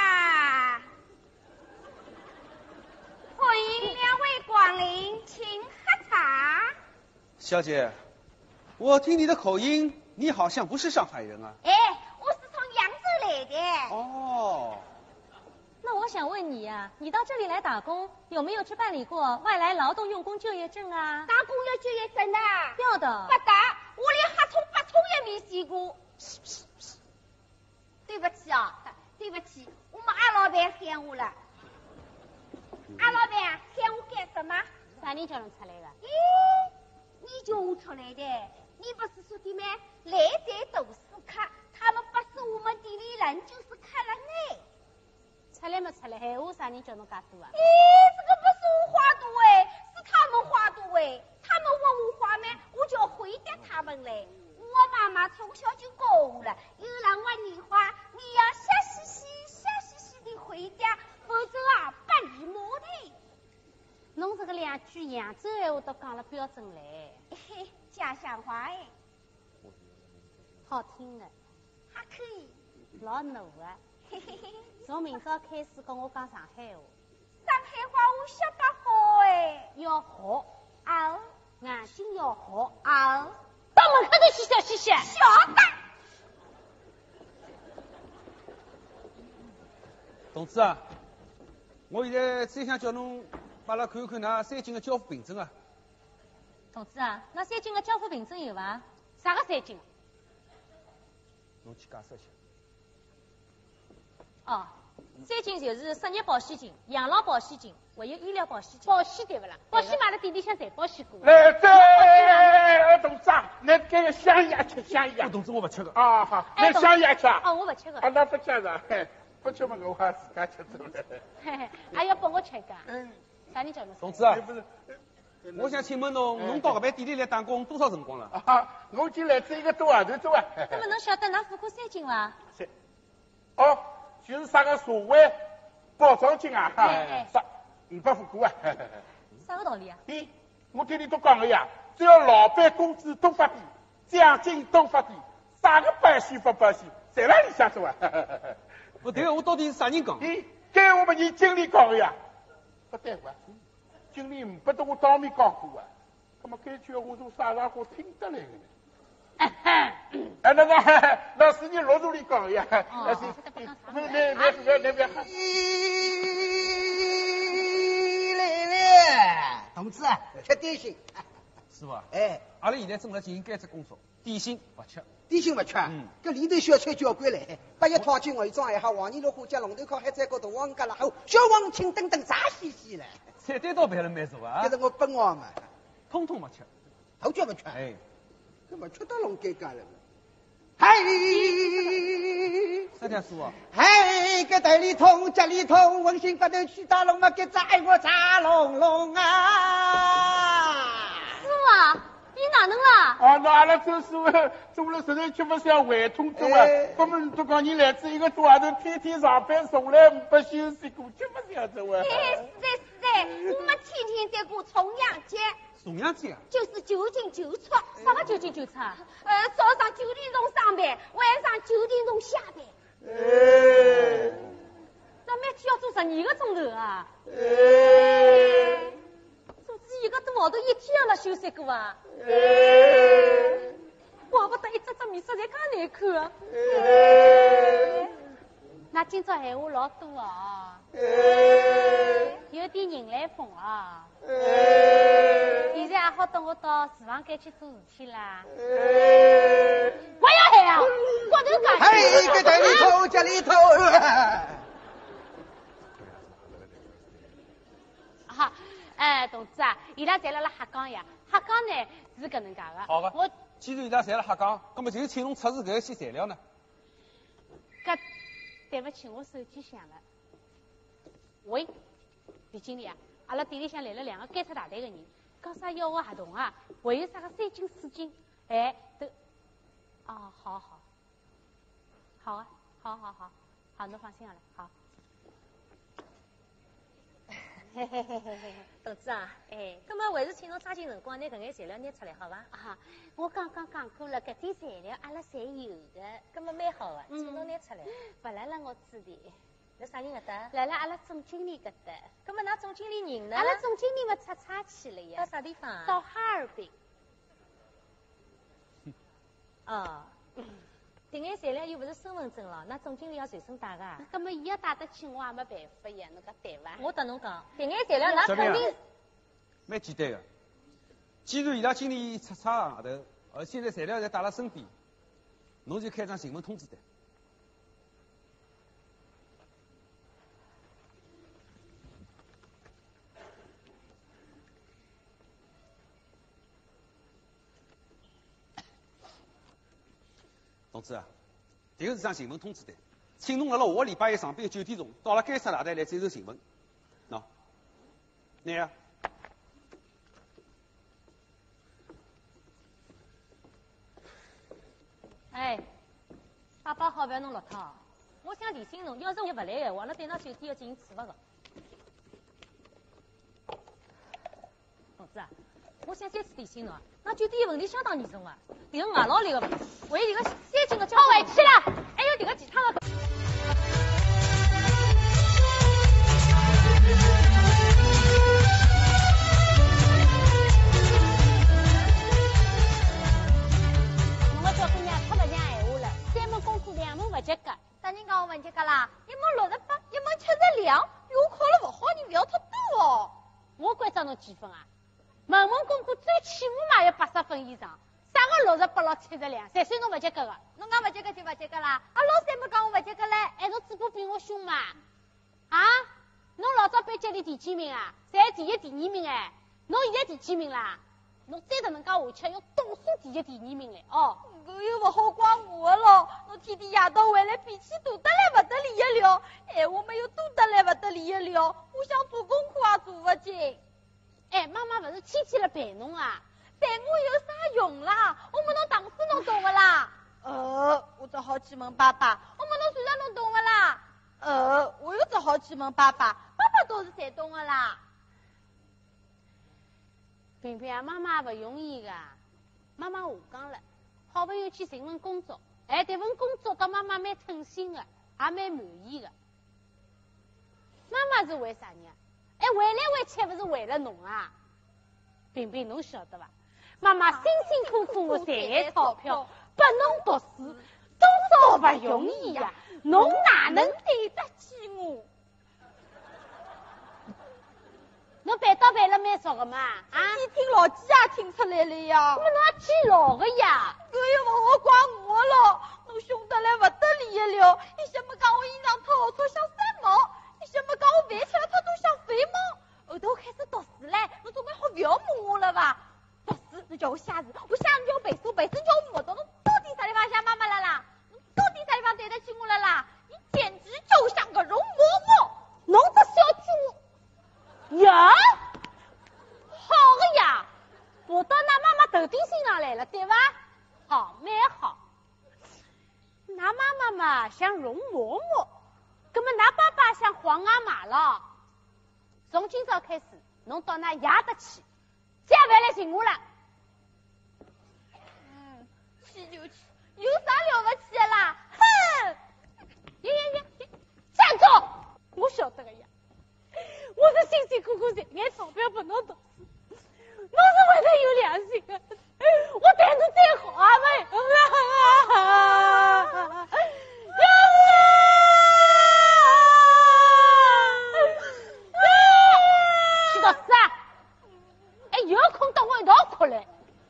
欢迎两位光临，请喝茶。 小姐，我听你的口音，你好像不是上海人啊。 哎，我是从扬州来的。 哦。 那我想问你呀、啊，你到这里来打工，有没有去办理过外来劳动用工就业证啊？ 打工要就业证的？ 要的。 不打，我连黑葱白葱也没见过。对不起啊，对不起，我们阿老板喊我了。阿老板喊我干什么？ 啥人叫侬出来的？ 咦，你叫我出来的？你不是说的吗？来在都是客，他们不是我们店里人，就是客人呢。 出来没出来？闲话啥人叫侬介多啊？ 咦，这个不是我话多哎，是他们话多哎。他们问我话嘛，我就回答他们嘞。我妈妈从小就教我了，有人问你话，你要笑嘻嘻、笑嘻嘻的回答，否则啊不礼貌的。 侬这个两句扬州闲话都讲了标准嘞， 嘿，家乡话哎， 好听的， 还可以。 老浓的。 嘿嘿嘿， 从明朝开始跟我讲上海话， 上海话我晓得好哎， 要学， 哦眼睛要好， 哦， 到门口头去笑嘻嘻。 晓得。 同志啊，我现在再想叫侬帮阿拉看看㑚三金的交付凭证啊。 同志啊，那三金的交付凭证有伐？ 啥个三金？ 侬去解释一下。 哦，三金就是失业保险金、养老保险金，还有医疗保险金。 保险对不啦？保险嘛，阿拉店里向侪保险过。 来，这同志啊，那这个香烟吃香烟。 同志我不吃的。 啊好， 哎那香烟吃啊？ 哦，我不吃的。 啊，那不吃的，不吃嘛，我还自家吃走了。 嘿嘿，还要帮我吃个？ 嗯， 啥人叫侬？ 同志啊， 不是， 我想请问侬，侬到搿爿店里来打工多少辰光了？ 啊，我已经来这一个多号头多啊。 那么侬晓得㑚付过三金伐？ 是。哦，就是啥个社会保障金啊？哈，啥五百付过啊？ 啥个道理啊？ 咦，我听你都讲了呀，只要老板工资多发点，奖金多发点，啥个保险不保险，侪辣里向做啊？ 不对，我到底是啥人讲？ 咦，该我们你经理讲的呀？不对吧？经理不得我当面讲过啊，那么该句我从啥啥话听得来的呢？哎，那个是你老早里讲呀。 哦是那那那那那边。 来来，同志啊，吃点心。 师傅， 哎， 阿拉现在正在进行监测工作，点心不吃。 点心不吃， 嗯， 搿里头小菜交关来，八一套金外装还好，黄泥路花甲龙头烤海菜高头王家了，还有小黄青等等炸兮兮了。 菜单倒办了蛮足啊。 搿是我本行嘛， 通通不吃。 头脚不吃， 哎， 搿么吃到弄尴尬了。嗨， 啥叫师傅？ 嗨，搿袋里通，家里通，温馨发头去打龙嘛，搿只爱我炸龙龙啊！ 师傅，你哪能啦？ 啊，那阿拉做事做了实在吃不消胃痛症啊！ 哎根本都讲你来这一个多号头，天天上班，从来不休息过，吃不消这哇！ 哎，是的，是的，我们天天在过重阳节， 重阳节啊？ 就是九进九出。 啥个九进九出啊？ 呃，早上九点钟上班，晚上九点钟下班。 哎那每天要做十二个钟头啊？ 哎做这一个多号头，一天也没休息过啊？ 哎怪不得一只只面色才介难看啊！ 哎那今朝闲话老多哦， 哎有点人来疯啊。 哎现在也好等我到厨房间去做事体啦。 哎不要喊啊！我都讲。 嗨，搿袋里头，家里头。 好，哎，同志啊，伊拉侪辣辣瞎讲呀。瞎讲呢是搿能介个。 好的。 我既然伊拉侪辣瞎讲，那么就是请侬出示搿一些材料呢。 搿对不起，我手机响了。喂，李经理啊，阿拉店里向来了两个监测大队的人，讲啥要个合同啊，还有啥个三金四金，哎，都，哦，好好，好啊，好好好，好，侬放心好了，好。嘿嘿嘿嘿嘿， 同志啊， 哎， 葛么还是请侬抓紧辰光拿搿眼材料拿出来，好伐？ 啊，我刚刚讲过了，搿点材料阿拉侪有的， 葛么蛮好个， 嗯请侬拿出来。 勿辣辣我嘴里， 辣啥人搿搭？ 辣辣阿拉总经理搿搭。 葛么㑚总经理人呢？ 阿拉总经理勿出差去了到呀， 啥地方啊？ 到哈尔滨。 哦，迭眼材料又勿是身份证了，那总经理要随身带个。 葛么伊要带得去，我也没办法呀，侬讲对伐？ 我搭侬讲，迭眼材料㑚小明啊肯定。 蛮简单的。既然伊拉经理出差外头，而现在材料侪带辣身边，侬就开张询问通知单。同志啊，这个是张询问通知单，请侬辣辣下个礼拜一上班九点钟到了监测大队来接受询问。喏，拿啊。 哎，爸爸好，勿要弄落脱。我想提醒侬，要是我勿来个话，阿拉对㑚酒店要进行处罚个。同志啊，我想再次提醒侬啊，㑚酒店个问题相当严重啊，迭个外劳力个问题，为迭个三金个交好回去了， 还有迭个其他个。 我叫姑娘太勿讲闲话了，三门功课两门勿及格。 啥人讲我勿及格啦？一门六十八，一门七十两，比我考了勿好，你勿要太多哦。 我关照侬几分啊？门门功课最起码嘛要八十分以上，啥个六十八咯七十两，侪算侬勿及格个。 侬讲勿及格就勿及格啦，阿老三没讲我勿及格嘞。 哎，侬嘴巴比我凶嘛？啊？侬老早班级里第几名啊？侪第一、第二名哎。侬现在第几名啦？侬再搿能介下去，要倒数第一、第二名嘞哦。 搿又勿好怪我咯，侬天天夜到回来脾气大得来勿得了一了，闲话没有多得来勿得了一了，我想做功课也做勿进。 哎，妈妈勿是天天来陪侬啊？ 陪我有啥用啦？我问侬档次侬懂勿啦？呃，我只好去问爸爸。我问侬算账侬懂勿啦？呃，我又只好去问爸爸。爸爸倒是侪懂个啦。 萍萍啊，妈妈勿容易个，妈妈下岗了，好不容易去寻份工作，哎，迭份工作跟妈妈蛮称心个，也蛮满意个。妈妈是为啥人啊？哎，回来回去勿是为了侬啊？萍萍，侬晓得伐？妈妈辛辛苦苦赚来钞票，拨侬读书， 多少不容易呀，侬哪能对得起我？侬办到办了蛮少个嘛？啊， 你听老几也听出来了呀。 我侬记牢个呀。 搿又勿好怪我咯，侬凶得来勿得理一了。你先没讲我衣裳脱好脱像三毛，你先没讲我饭吃了脱多像肥猫。后头开始读书唻，侬总归好不要骂我了吧？读书侬叫我写字，我写字叫我背书，背书叫我默读，侬到底啥地方像妈妈了啦？侬到底啥地方对得起我了啦？你简直就像个容嬷嬷。 侬这小猪呀，好个呀，爬到㑚妈妈头顶身上来了，对伐？好，蛮好。㑚妈妈嘛像容嬷嬷，葛么㑚爸爸像皇阿玛了。从今朝开始，侬到㑚爷得去，再勿要来寻我了。 嗯，去就去，有啥了不起的啦？哼！ 呀呀呀呀！站住！我晓得个呀，我是辛辛苦苦赚眼钞票拨侬读书，侬是会得有良心的。我对侬再好也没用啊！去读书啊！哎，有空跟我一道哭来。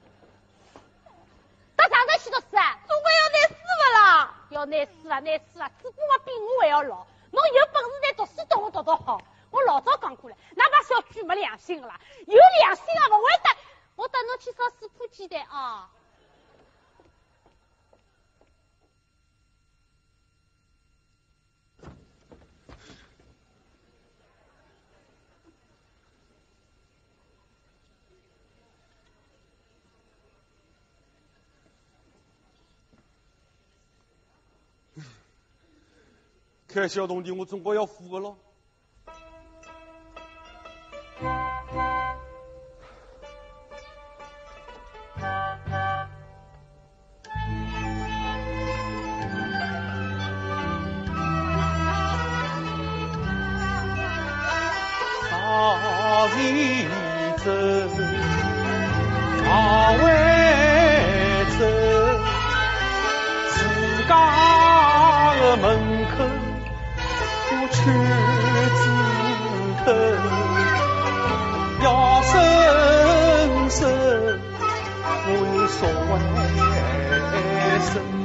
到上头去读书啊？ 总归要拿书不啦？ 要拿书啊，拿书啊，嘴巴嘛比我还要牢。侬有本事再读书读我读得好。我老早讲过了，哪怕小区没良心个啦，有良心啊，勿会得。我带侬去烧水铺鸡蛋啊。 开销动地我总归要付个咯。 朝里走，马尾走，自家的门口我圈子头，要伸手我所谓伸，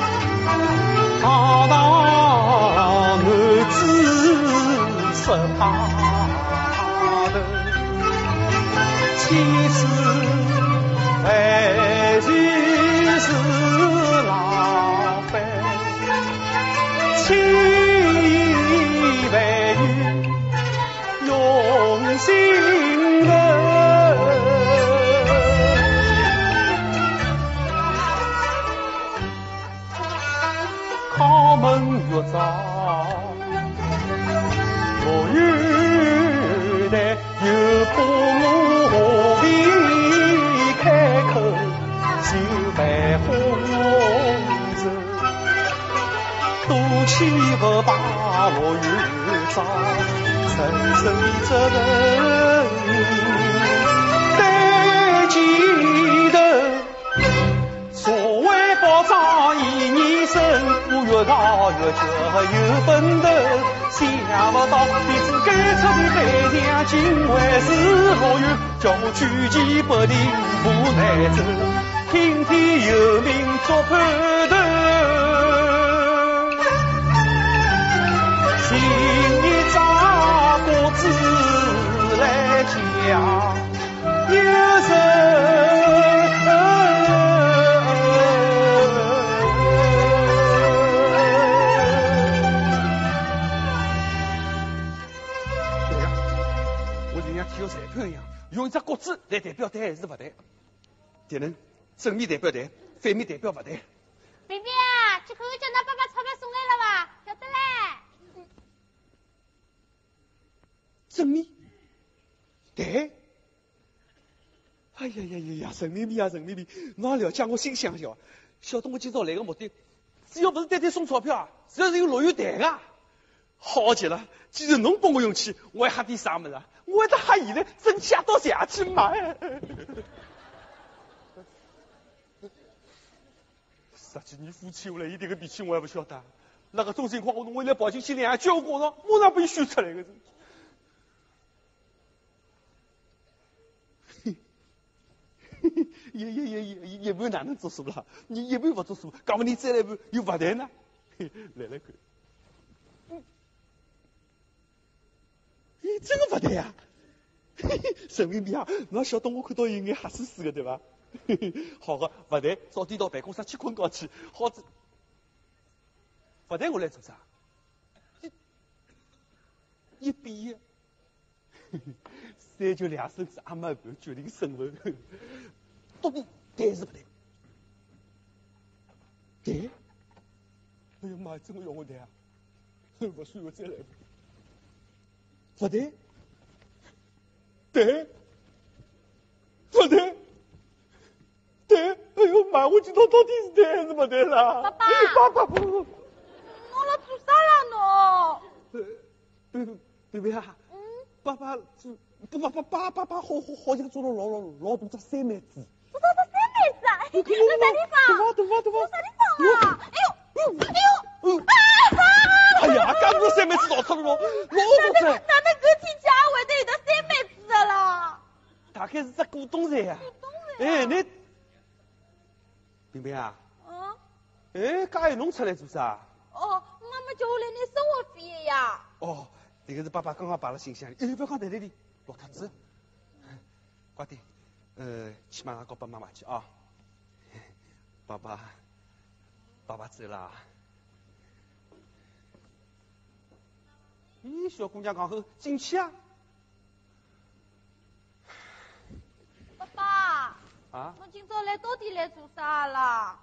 堂堂男子十八。其实还是浪费，千万用心的，敲门越早，我越来又怕我。何必开口就办红绸？赌气不把我有招，承受责任。对前头，所谓保障一年生，我越搞越觉有本头。想不到弟子该出的海洋竟还是老远，叫我举棋不定不难走，听天由命做判断。今日炸果子来讲，有人像裁判一样，用一只角子来代表对还是不对？敌人正面代表对，反面代表不对。 贝贝啊，去看看叫㑚爸爸钞票送来了伐？晓得嘞。 正面对。哎呀呀呀呀，陈妹妹啊，陈妹妹，侬也了解我心想晓，晓得我今朝来个目的，只要不是单单送钞票啊，只要是有落有谈个。好极了，既然侬帮我勇气，我还吓点啥么子？我还得吓伊呢，真吓到下去买。 十几年夫妻下来，一点个脾气我还不晓得。那个种情况，我侬回来跑进去两叫过上，马上被选出来个是。也也也也一半哪能作数啦？你一半不作数，讲不你再来一半又不谈呢？来来看，咦，真个不对呀！陈明明啊，侬晓得我看到有眼吓死死的对吧？好个，不谈，早点到办公室去困觉去。好子，不谈我来做啥？一一毕业，三舅两孙子阿妈半决定身份，到底谈是不谈？谈？哎呀妈，真个要我谈啊！不算我再来。不谈？谈？不谈？谈？哎呦妈，我知道到底是谈还是不谈啦？ 爸爸， 爸爸不， 侬辣做啥啦侬？ 贝贝贝贝啊， 嗯， 爸爸做，爸爸爸爸爸好好好像做了老老老大只三妹子。 做啥子三妹子啊？哎，在啥地方？ 对吧对吧对吧？ 啥地方啊？哎呦，哎呦，啊！ 哎呀，刚刚三妹子逃出了咯，老多噻。 哪能搿天家会得有得三妹子的啦？ 大概是只股东噻呀。 股东噻。 哎，你，冰冰啊。 嗯。 哎，家有侬出来做啥？ 哦，妈妈叫我来拿生活费的呀。 哦，这个是爸爸刚刚摆了信箱里。哎，不要讲在那里，老太子。快点，呃，去马上告爸妈妈去啊。爸爸，爸爸走了。咦，小姑娘讲后进去啊。 爸爸。 啊？ 侬今朝来到底来做啥啦？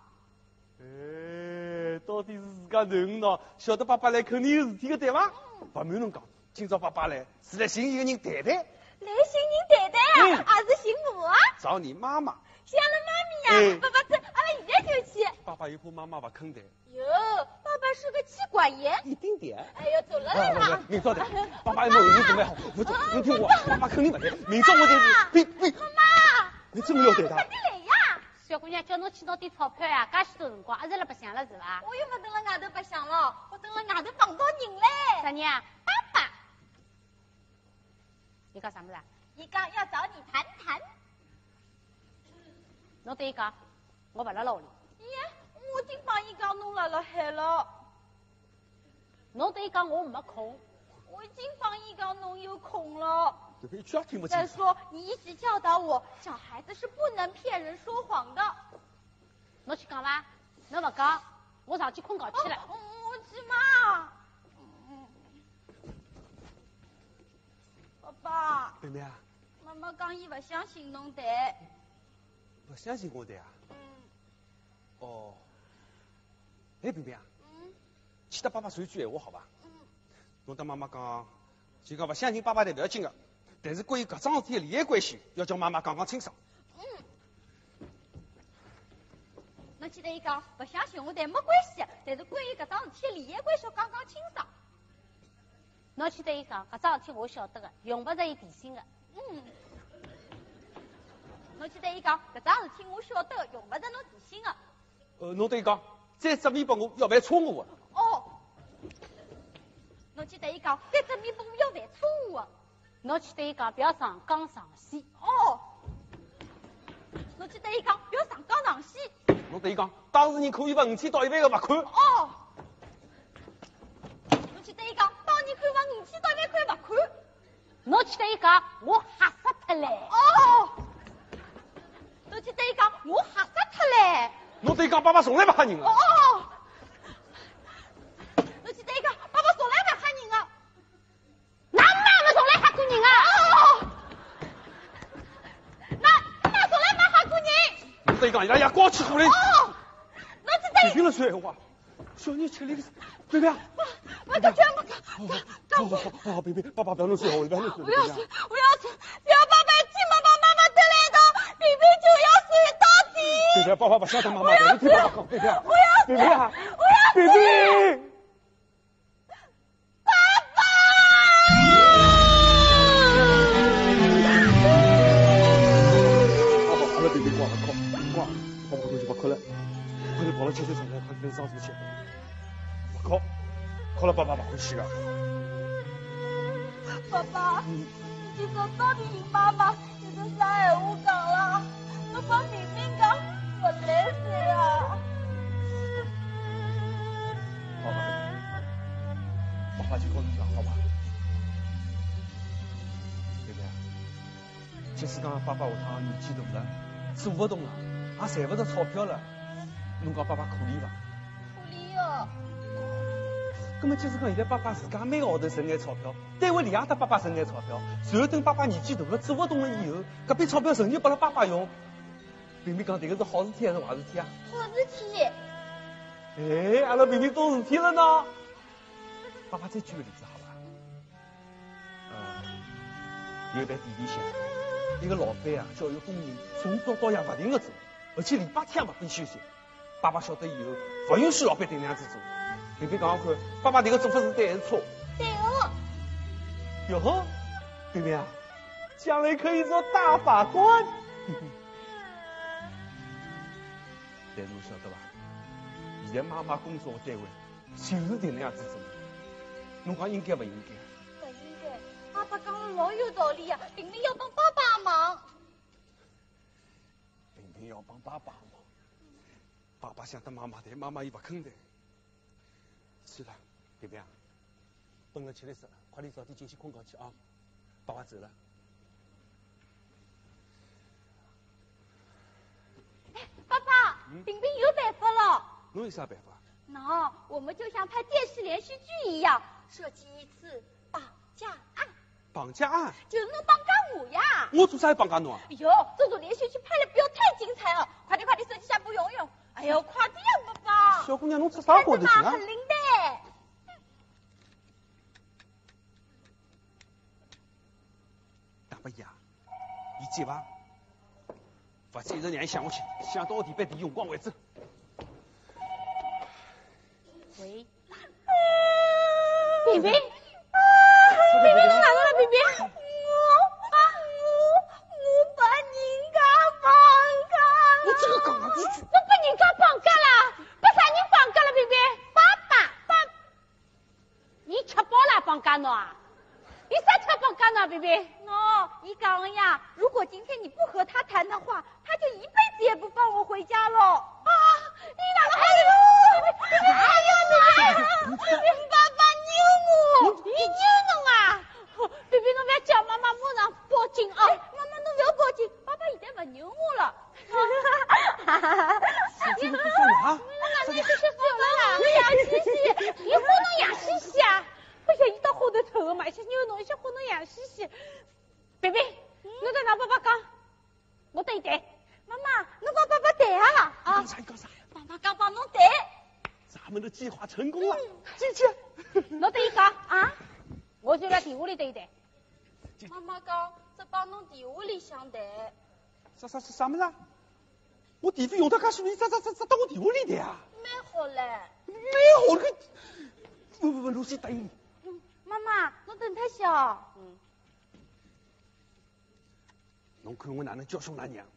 哎，到底是自家囡喏，晓得爸爸来肯定有事体个对伐？不瞒侬讲，今朝爸爸来是来寻一个人谈谈。 来寻人谈谈啊？还是寻我啊？ 找你妈妈。 想了妈咪呀，爸爸走，阿拉现在就去。 爸爸又怕妈妈不肯谈。 哟，爸爸是个妻管严。 一定的。 哎呦，走了啦！ 明朝谈，爸爸还没后事准备好，我走，你听我，爸爸肯定不谈。明朝我谈。别别。 妈妈， 你真的要谈他？ 快点来呀！ 小姑娘叫侬去拿点钞票呀，介许多辰光，一直辣白相了是伐？ 我又不等了外头白相了，我等了外头碰到人嘞。 啥人啊？ 爸爸。 你讲啥么子啊？ 伊讲要找你谈谈。 侬对伊讲，我不辣辣屋里。 呀，我已经帮伊讲侬辣辣海了。 侬对伊讲我没空。 我已经帮伊讲侬有空了。 这个一句也听不清。 再说，你一直教导我，小孩子是不能骗人说谎的。 侬去讲伐？侬不讲，我上去困觉去了。 哦、我去嘛。嗯、爸爸。 妹妹啊。 妈妈讲伊不相信侬谈。 不相信我谈啊？ 嗯。 哦。哎，妹妹啊。 嗯。 去搭爸爸说一句闲话好吧？ 嗯。 侬搭妈妈讲，就讲不相信爸爸谈不要紧的。但是关于搿桩事体的利害关系，要叫妈妈讲讲清爽。 嗯。侬记得伊讲不相信我谈没关系，但是关于搿桩事体的利害关系要讲讲清爽。 侬记得伊讲搿桩事体我晓得的，用不着伊提醒的。 嗯。侬记得伊讲搿桩事体我晓得，用不着侬提醒的。 呃，侬对伊讲，再证明拨我要犯错误的。 哦。侬记得伊讲，再证明拨我要犯错误的。 侬记得伊讲不要上纲上线。 哦。侬记得伊讲不要上纲上线。 侬对伊讲，当事人可以罚五千到一万个罚款。 哦。侬记得伊讲，当年可以罚五千到一万块罚款。 侬记得伊讲，我吓死脱嘞。 哦。侬记得伊讲，我吓死脱嘞。 侬对伊讲，爸爸从来不吓人的。 哦。侬记得伊讲，爸爸从来不吓人的。 那妈妈从来吓过人啊！ 哦，那妈从来没吓过人。 侬对伊讲，伊拉爷光起火来。 哦，侬记得。 听了说闲话，小人吃力个，贝贝啊。 我我就全部讲。 好好好好，贝贝，爸爸不要弄说闲话，不要弄说。 不要说，不要说，只要爸爸今没把妈妈得来一道，贝贝就要睡到底。 贝贝，爸爸不晓得妈妈，你听爸爸讲，贝贝啊， 我要贝贝啊， 我要贝贝。 爸爸。 好了，贝贝，挂了，挂挂，爸爸回去不哭了，快点， 考了七岁状态，快点上车去。不考，考了爸爸不欢喜的。 爸爸，你说到底你妈妈你是啥闲话讲啦？我帮明明讲不来塞啊！ 好吧，爸爸就告诉你了，好吧？对不对？即使讲爸爸下趟年纪大了，做不动了，也赚不着钞票了，侬讲爸爸可怜伐？ 可怜哦。 那么即使讲现在爸爸自家每个号头挣眼钞票，单位里也搭爸爸挣眼钞票，随后等爸爸年纪大了做不动了以后，搿笔钞票纯就拨了爸爸用。明明讲迭个是好事体还是坏事体啊？ 好事体。 哎，阿拉明明做事体了呢。爸爸再举个例子好吧？呃，有一爿店里向，一个老板啊，叫一个工人从早到夜不停的做，而且礼拜天也不必休息。爸爸晓得以后，不允许老板对那样子做。明明讲讲看，爸爸迭个做法是对还是错？ 对哦。 哟呵，明明啊，将来可以做大法官。但是侬晓得伐？现在妈妈工作的单位就是这能样子做，侬讲应该不应该？ 不应该，爸爸讲的老有道理呀、啊，明明要帮爸爸忙。 明明要帮爸爸忙，爸爸想得妈妈的，妈妈又不肯的。是了，明明啊，等了吃力死了，快点早点进去困觉去啊！爸爸走了。 爸爸，冰冰有办法了。 侬有啥办法？ 喏，我们就像拍电视连续剧一样，设计一次绑架案。 绑架案？ 就是侬绑架我呀！ 我做啥要绑架侬啊？ 哎呦，这种连续剧拍的不要太精彩了，快点快点设计下部游泳。哎呦，快点呀，爸爸！ 小姑娘，侬出啥火就行啊？ 很灵的。 大伯爷，你接伐？不接，一直让伊想下去，想到底把地用光为止。 喂，冰冰，冰冰，侬哪能了，冰冰？ 我啊，我我把人家绑架了。 我这个讲哪句？ 侬把人家绑架了？把啥人绑架了，冰冰？ 爸爸，爸， 你吃饱了绑架侬啊？你啥吃绑架侬，冰冰？ 喏，你讲呀，如果今天你不和他谈的话，他就一辈子也不放我回家了。啊，你哪能还有？还有你！爸爸扭我， 你扭侬啊！冰冰，侬不要叫妈妈马上报警啊！ 妈妈，侬不要报警，爸爸现在不扭我了。哈哈哈！ 你干啥？ 那你这是怎么了？杨西西，你糊弄杨西西啊！哎呀，一到后头头嘛，一些扭侬，一些糊弄杨西西。冰冰，侬在哪爸爸讲？我对对。 妈妈，侬帮爸爸对啊！ 啊！你讲啥？ 爸爸刚帮侬对。 咱们的计划成功了，进去。 侬对伊讲啊？我就在电话里对对。 妈妈讲，只帮侬电话里向对。 啥啥啥啥么子？我电费用得介许多，咋咋咋咋到我电话里的啊？ 蛮好嘞。 蛮好个。不不不，露西答应你。 嗯，妈妈，侬等他小。 嗯。 侬看我哪能教训俺娘？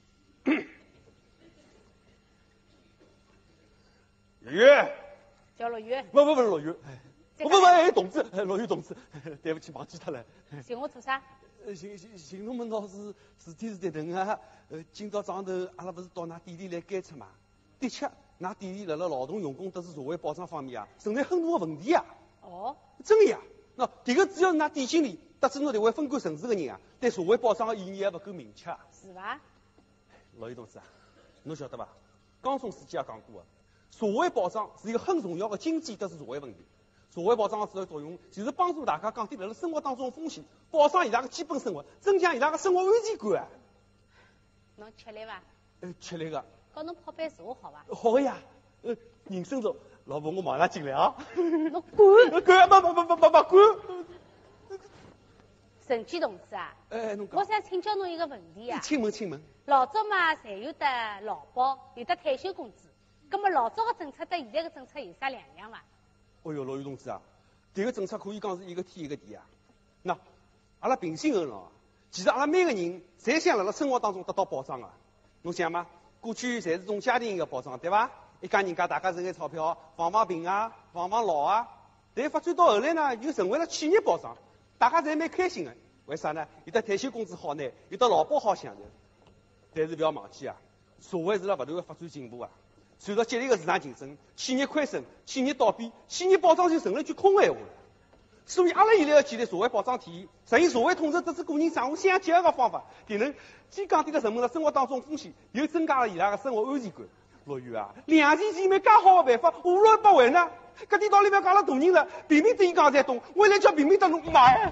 月月。 叫老岳。 不不不，老岳。不不不，哎，同志，老岳同志，对不起，忘记他了。 寻我做啥？ 呃，寻寻寻侬们倒是事体是对等啊。呃，今朝早上头阿拉不是到㑚店里来监测嘛？的确，㑚店里辣辣劳动用工特殊社会保障方面啊，存在很大的问题啊。 哦。 真的呀？那这个只要㑚店经理得知侬这位分管城市的人啊，对社会保障的意义还不够明确。 是伐？ 老岳同志啊，侬晓得伐？江松书记也讲过啊，社会保障是一个很重要的经济特殊社会问题。社会保障的主要作用就是帮助大家降低辣辣生活当中的风险，保障伊拉的基本生活，增强伊拉的生活安全感啊。 侬吃力伐？ 呃，吃力个。 跟侬泡杯茶好伐？ 好个呀。呃，人生中，老婆我马上进来啊。 侬滚！ 滚！不不不不不不滚！ 陈记同志啊， 哎，侬讲。 我想请教侬一个问题啊。 请问，请问。 老早嘛，侪有得劳保，有得退休工资，葛么老早个政策跟现在个政策有啥两样伐？ 哦哟，老岳同志啊，这个政策可以讲是一个天一个地啊。那阿拉平心而论啊，其实阿拉每个人侪想辣辣生活当中得到保障啊。侬想嘛，过去侪是种家庭型的保障，对伐？ 一家人家大家挣眼钞票，防防病啊，防防老啊。但发展到后来呢，又成为了企业保障，大家侪蛮开心的。为啥呢？有的退休工资好拿，有的劳保好享受。但是不要忘记啊，社会是辣不断的发展进步啊。随着激烈的市场竞争，企业亏损、企业倒闭、企业保障就成了句空闲话了。所以阿拉现在要建立社会保障体系，实行社会统筹这支个人账户相结合的方法，才能既降低了人们的生活当中风险，又增加了伊拉的生活安全感。陆羽啊，两全其美介好的办法，何乐不为呢？搿点道理不要讲了大人了，平民只有讲才懂，为了叫平民得懂买。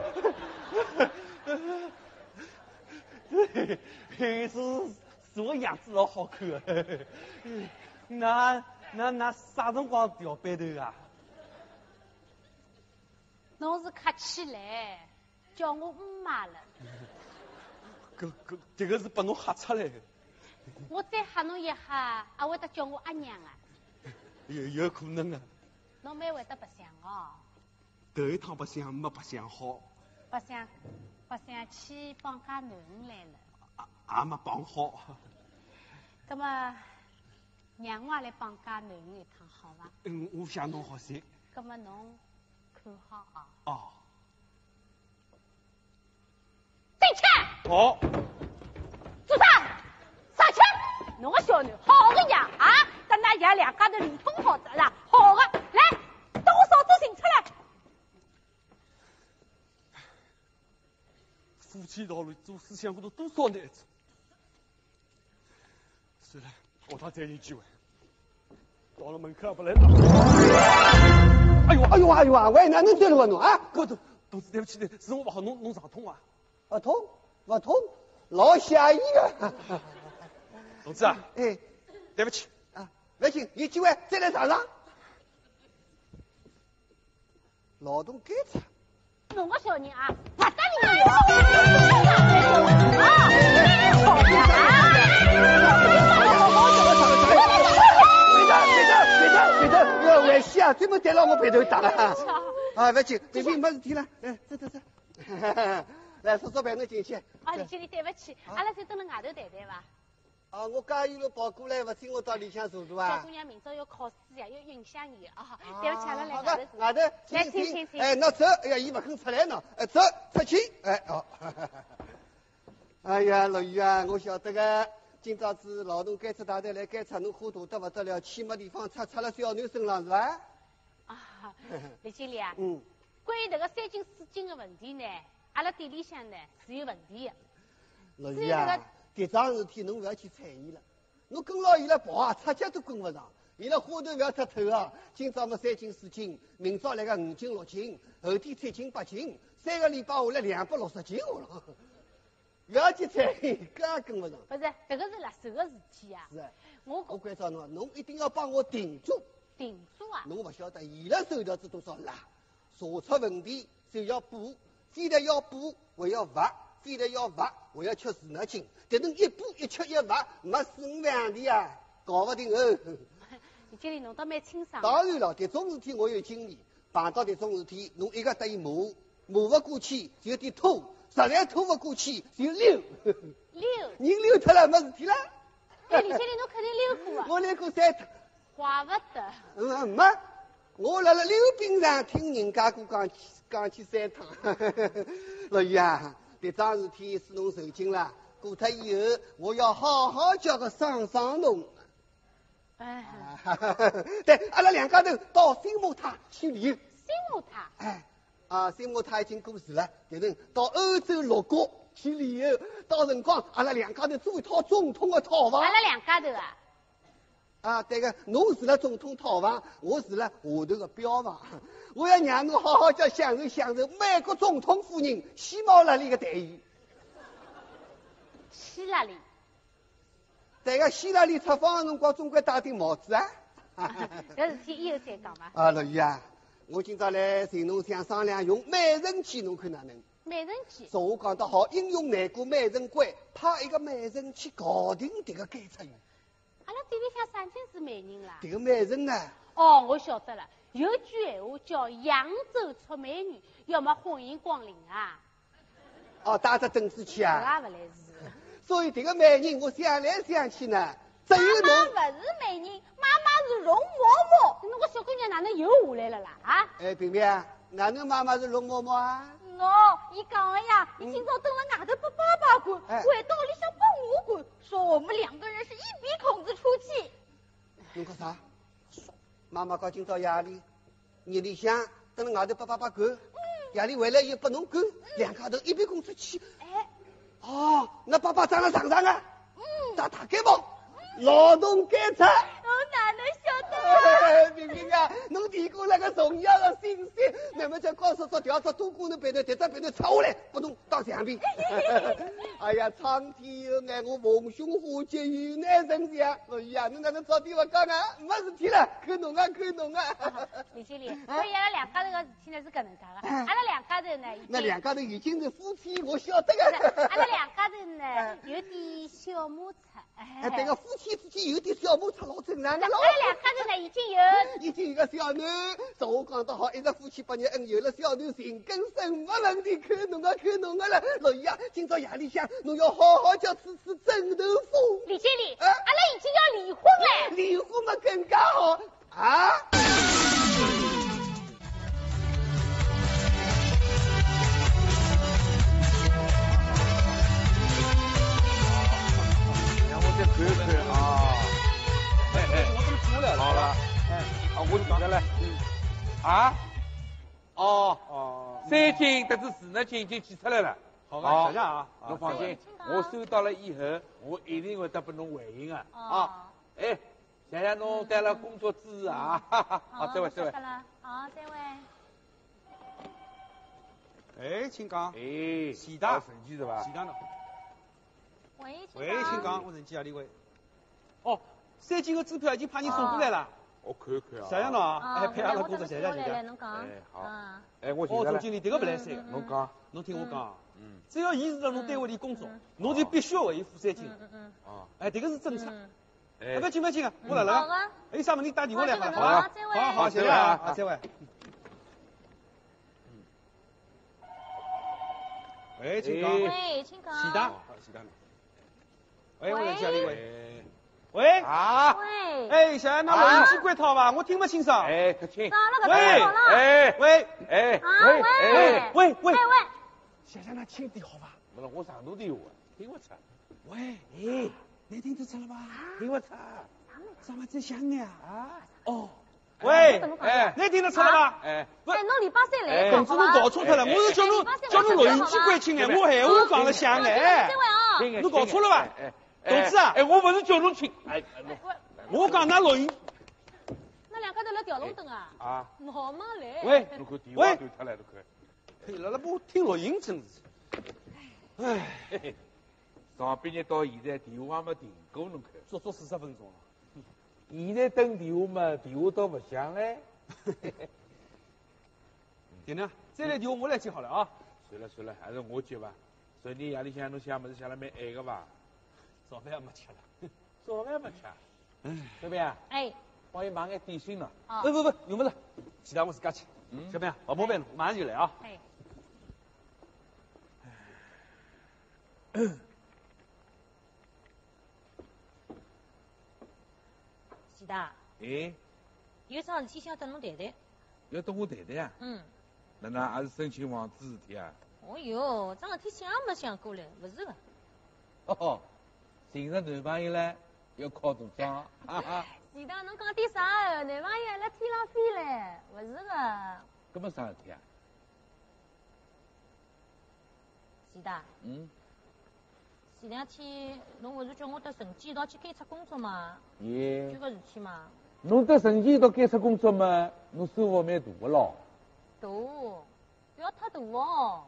还是是我样子老好看的。那那那啥辰光调班头啊？ 侬是客气来，叫我姆妈了。 搿搿这个是把侬吓出来的。 我再吓侬一下，还会得叫我阿娘啊？ 有有可能啊。 侬蛮会得白相哦。 头一趟白相没白相好。 白相白相去绑架囡恩来了。 也没绑好。 那么让我来绑架囡恩一趟好伐？ 嗯，我想侬好些。 那么侬看好啊。 哦。 进去。 好。 做啥？上去！侬个小囡好个呀啊！跟那爷两家头离婚好着啦，好个，来，等我嫂子寻出来。 夫妻道路做思想高头多少难处。算了，下趟再有机会。到了门口也不来打。 哎呦哎呦哎呦啊！喂，哪能走了我侬啊？ 哥同同志，对不起的，是我不好，侬侬上痛啊？ 不痛不痛，老吓人的。 同志啊， 哎， 对不起啊，不行，有机会再来上上。劳动监察。 侬个小人啊，不得了哟！啊，好呀啊！ 别着别着别着别着，要危险啊！专门逮牢我背头打啊！啊，不急，这边没事体了，哎，走走走，来，叔叔陪侬进去。 啊，李经理，对不起，阿拉再蹲辣外头谈谈伐？ 啊，我家一路跑过来，不请我到里向坐坐啊？ 小姑娘明朝要考试呀，要影响你啊！对不起，阿拉来外头。 外头， 来，请请请。 哎，那走，哎呀，伊不肯出来呢，哎，走，出去，哎哦。哎呀，陆羽啊，我晓得个，今朝子劳动监察大队来监察侬花大得不得了，去没地方插，插了小囡身上是吧？ 啊，李经理啊， 嗯， 关于这个三金四金的问题呢，阿拉店里向呢是有问题的。 陆羽啊。这桩事体侬不要去睬伊了，侬跟牢伊拉跑啊，擦脚都跟不上。伊拉花头不要太透啊！今朝么三斤四斤，明朝来个五斤六斤，后天七斤八斤，三个礼拜下来两百六十斤了。不要去睬伊，搿也跟不上。 不是，这个是辣手的事体啊。 是啊。 我我关照侬，侬一定要帮我定住。 定住啊！ 侬不晓得伊拉手条是多少啦？查出问题就要补，非得要补，还要罚。非得要罚，我要吃四纳金。这能一补一吃一罚，没四五两的啊，搞不定哦。 李经理，侬倒蛮清爽。 当然了，这种事体我有经验。碰到这种事体，侬一个得伊骂，骂不过去就有点拖，实在拖不过去就溜。 溜。 人溜脱了，没事体了。 哎，李经理，侬肯定溜过啊。 我溜过三趟。 怪不得。 嗯，没。我辣辣溜冰场听人家过讲讲起三趟。陆羽啊。这桩事体是侬受尽了，过脱以后，我要好好叫个赏赏侬。 哎， 对，阿拉两家头到新木塔去旅游。 新木塔？ 哎，啊，新木塔已经过时了，就能到欧洲六国去旅游，到辰光阿拉两家头租一套总统的套房。 阿拉两家头啊？ 啊，对个，侬住了总统套房，我住了下头的标房。我要让侬好好叫享受享受美国总统夫人希望拉里的待遇。 希拉里？ 对个，希拉里出访的辰光总归戴顶帽子啊。 搿事体以后再讲伐？ 啊，陆羽啊，我今朝来寻侬想商量用美人计，侬看哪能？ 美人计？ 俗话讲得好，英雄难过美人关，派一个美人去搞定这个监察员。 阿拉店里向啥人是美人啦？ 这个美人呢？ 哦，我晓得了。有句闲话叫扬州出美女，要么欢迎光临啊。 哦，带着凳子去啊？ 搿也勿来事。 所以这个美人，我想来想去呢， 只有侬。 妈妈不是美人，妈妈是容嬷嬷。 侬个小姑娘哪能又下来了啦？啊？ 哎，萍萍啊，哪能妈妈是容嬷嬷啊？ 喏，伊讲的呀，伊今朝蹲了外头拨爸爸管， 哎回到屋里向拨我管，说我们两个人是一鼻孔子出气。 侬讲啥？妈妈讲今朝夜里夜里向蹲了外头拨爸爸管，夜里回来又拨侬管，两家头一鼻孔出气。 哎， 哦，那爸爸长了长长啊， 嗯， 长大概毛，劳动改革。 我哪能晓得啊？ 哎，萍萍啊，侬提过那个重要的信息，那么就告诉说调只多功能板头，迭只板头拆下来，拨侬当墙壁。哎呀，苍天有眼，我逢凶化吉，遇难成祥。哎呀，侬哪能早点勿讲啊？没事体了，看侬啊，看侬啊。 李经理，所以阿拉两家头个事体呢是搿能介个，阿拉两家头呢已经， 那两家头已经是夫妻，我晓得是个。 阿拉两家头呢有点小摩擦， 哎， 哎， 这个夫妻之间有点小摩擦，老正常的，老。 阿拉两家头呢已经有。 已经有个小囡，照我讲得好，一直夫妻百年恩，有了小囡寻根生，没问题。看侬啊，看侬啊了，老姨啊，今朝夜里向侬要好好叫吃吃枕头风。 李经理， 啊阿拉已经要离婚了。 离婚嘛更加好啊！ 让我再看看啊。哎哎， 我怎么出来了？ 好了， 哎， 啊，我记得了。啊？哦哦， 三金得知四呢金已经寄出来了。 好吧，想想啊， 侬放心，我收到了以后，我一定会得拨侬回应的。啊，哎，谢谢侬带了工作支持啊！哈哈，好，这位这位。 好，这位。 哎，请讲。 哎， 喜大， 神奇是吧？ 喜大呢？ 喂， 喂，请讲，我陈记啊，李伟。哦，三金个支票已经派人送过来了。 我看看啊。 谢谢侬啊，哎，配合阿拉工作，谢谢谢谢。 侬讲。 哎，好。哎，我哦，总经理，这个不来三个。 侬讲。 侬听我讲， 嗯， 只要伊是在侬单位里工作，侬就必须要为伊付三金。 嗯嗯。 啊，哎，这个是政策。 哎， 不要紧不要紧啊，我来了。 好啊。 有啥问题打电话来好吧？ 好好好，谢谢啊，好，这位。喂，请讲。 喂，请讲。 喜大，喜大。喂，我在家里喂。喂。 喂。啊。 喂。 哎，小安，那录音机关套吧，我听不清爽。 哎，可清。 喂。 哎。 喂。 哎。 喂。 喂。喂喂。 喂。 小安，那轻点好吧？ 不是我上头电话，听不出。 喂。哎，你听得出了吧？ 听不出。 啥么子响呢？ 啊。 哦。喂， 哎， 你听得出了吧？ 哎， 哎，侬礼拜三来， 同志侬搞错脱了，我是叫侬叫侬录音机关轻眼，我闲话讲了响哎。 这位啊， 侬搞错了吧？ 哎， 同志啊， 哎，我不是叫侬轻，哎， 我讲那录音。 那两家头来调龙灯啊？ 啊， 老忙来。 喂， 侬看电话丢脱了，侬看。 嘿，辣辣拨听录音真是。 哎，上半日到现在电话没停过，侬看。 足足四十分钟了。 现在等电话嘛，电话倒不响嘞。 爹娘，再来电话我来接好了啊。 算了算了，还是我接吧。昨天夜里向侬想么子想了蛮晚个吧？ 早饭也没吃了。 早饭没吃。 哎， 小兵啊。 哎。 帮伊买眼点心呢。 不不不，用不着，其他我自家吃。 嗯。 小兵，老毛病，马上就来啊。 哎。喜大。 哎。 有桩事体想跟侬谈谈。 要跟我谈谈啊？ 嗯。 那那也是申请房子事体啊？ 哦哟，桩事体想也没想过来，不是个。 哦，寻着男朋友了，要靠大桩，哈哈。 喜大，侬讲点啥？男朋友还辣天上飞嘞，不是个。 搿么啥事体啊？ 喜大。 嗯。 前两天侬不是叫我到城建一道去监察工作嘛？ 耶。 就搿事体嘛。 侬到城建一道监察工作嘛？侬收入蛮大个咯。 大，不要太大哦。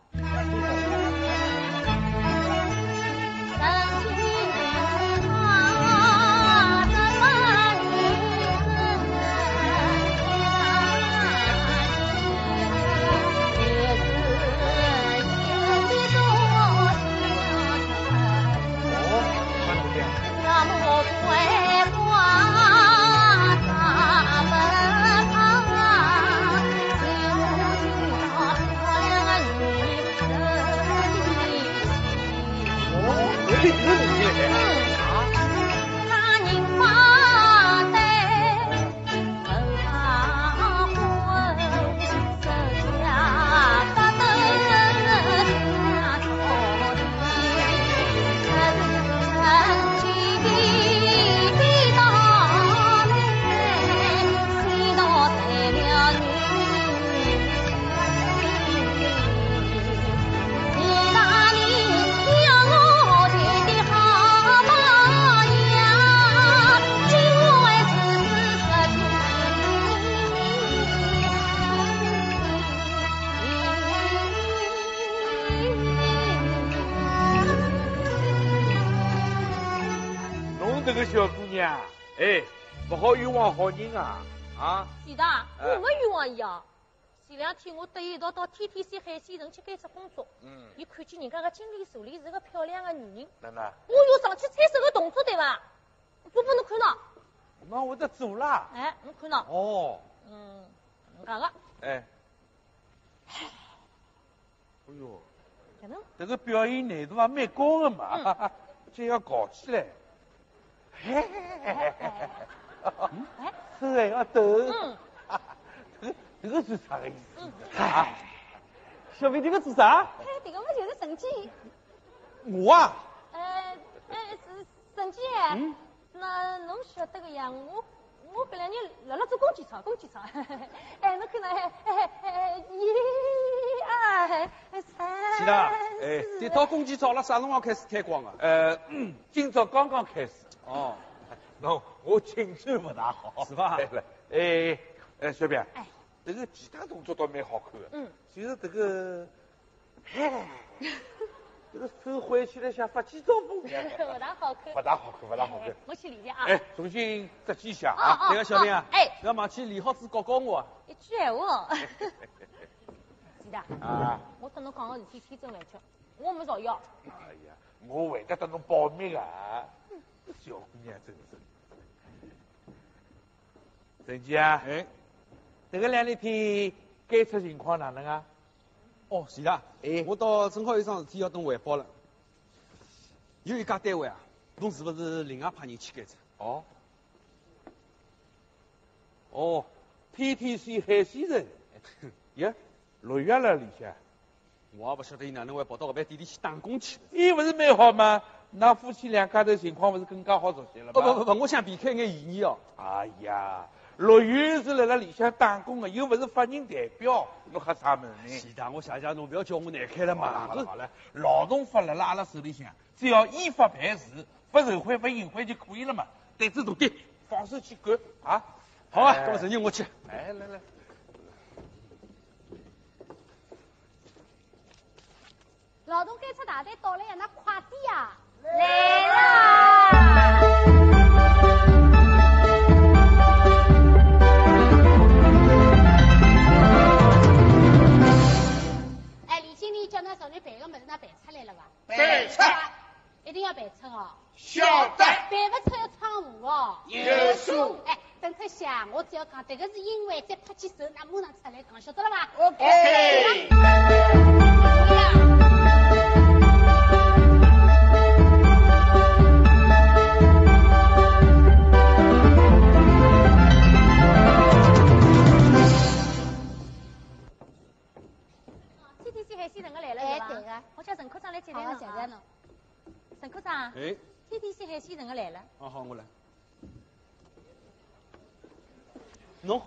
你这是你嘞？啊？ 他人个小姑娘，哎，不好冤枉好人啊！啊！ 是的，我没冤枉伊啊。前两天我带伊一道到 T T C 海鲜城去监测工作， 嗯， 伊看见人家个经理助理是个漂亮的女人， 哪能？ 我又上去猜手个动作对伐？做不侬看到？ 那我得做啦。 哎，侬看到？ 哦。 嗯，搿个。 哎。哎呦， 搿能？ 这个表演难度还蛮高的嘛， 嗯、 就要搞起来。嘿嘿嘿嘿嘿嘿。 嗯，哎， 手还要抖。 嗯。 这个这个是啥个意思？ 嗯。 哎，小妹，这个做啥？ 哎，这个嘛就是神机。 我啊。 呃，呃，是神机。 嗯。 那侬晓得个呀？我我搿两年辣辣做公检操，公检操。哎，侬看到哎哎哎一二三。 是的，哎，这套公检操辣啥辰光开始推广啊？ 呃，嗯、今朝刚刚开始。 哦。 喏，我颈椎不大好， 是吧？ 哎，哎，小编， 哎， 这个其他动作倒蛮好看的， 嗯， 就是这个，嘿，这个手挥起来像发起招风一样， 不大好看， 不大好看，不大好看。 我去理解啊。 哎，重新扎几下啊。 这个小编啊， 哎， 不要忘记理好子教教我啊。 一句闲话。是的。 啊。 我跟侬讲个事体天真烂吃，我没造谣。 哎呀，我会得跟侬保密个。小姑娘真是。陈吉啊， 哎， 这个两日天监测情况哪能啊？ 哦，是的， 哎， 我倒正好有桩事体要等汇报了。有一家单位啊，侬是不是另外派人去监测？ 哦，哦 ，T T C 海鲜城，呀，六月了里向， 我也不晓得伊哪能会跑到搿边地里去打工去。 伊不是蛮好吗？那夫妻两家头情况不是更加好熟悉了吗？ 不不不不，我想避开眼嫌疑哦。 哎呀，陆羽是辣辣里向打工的，又不是法人代表，侬吓啥门呢？ 是的，我谢谢侬，不要叫我难开了嘛。 好了好了，劳动法辣辣阿拉手里向，只要依法办事，不受贿不隐晦就可以了嘛。胆子大点，放手去干啊！ 好啊，那么陈经我去。 哎，来来。 劳动监测大队到了呀，那快点呀！ 来啦！ 哎，李经理叫那昨天办个么子，那办出来了吧？ 办出， 一定要办出哦。 晓得。 办不出要闯祸哦。 有数。 哎，等特下，我只要讲这个是因为再拍起手，那马上出来讲，晓得了吧 ？OK。 海鲜人个来了哎， 对对个。 我叫陈科长来接待好， 侬谢谢侬。 陈科长。 哎。 T T C 海鲜人个来了。 哦，好，我来。侬。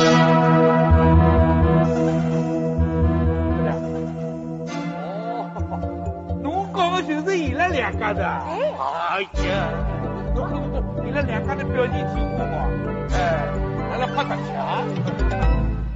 哦，侬讲的就是伊拉两家的。 哎。 哎呀，侬看不看伊拉两家的表现挺好嘛？哎，阿拉拍特枪。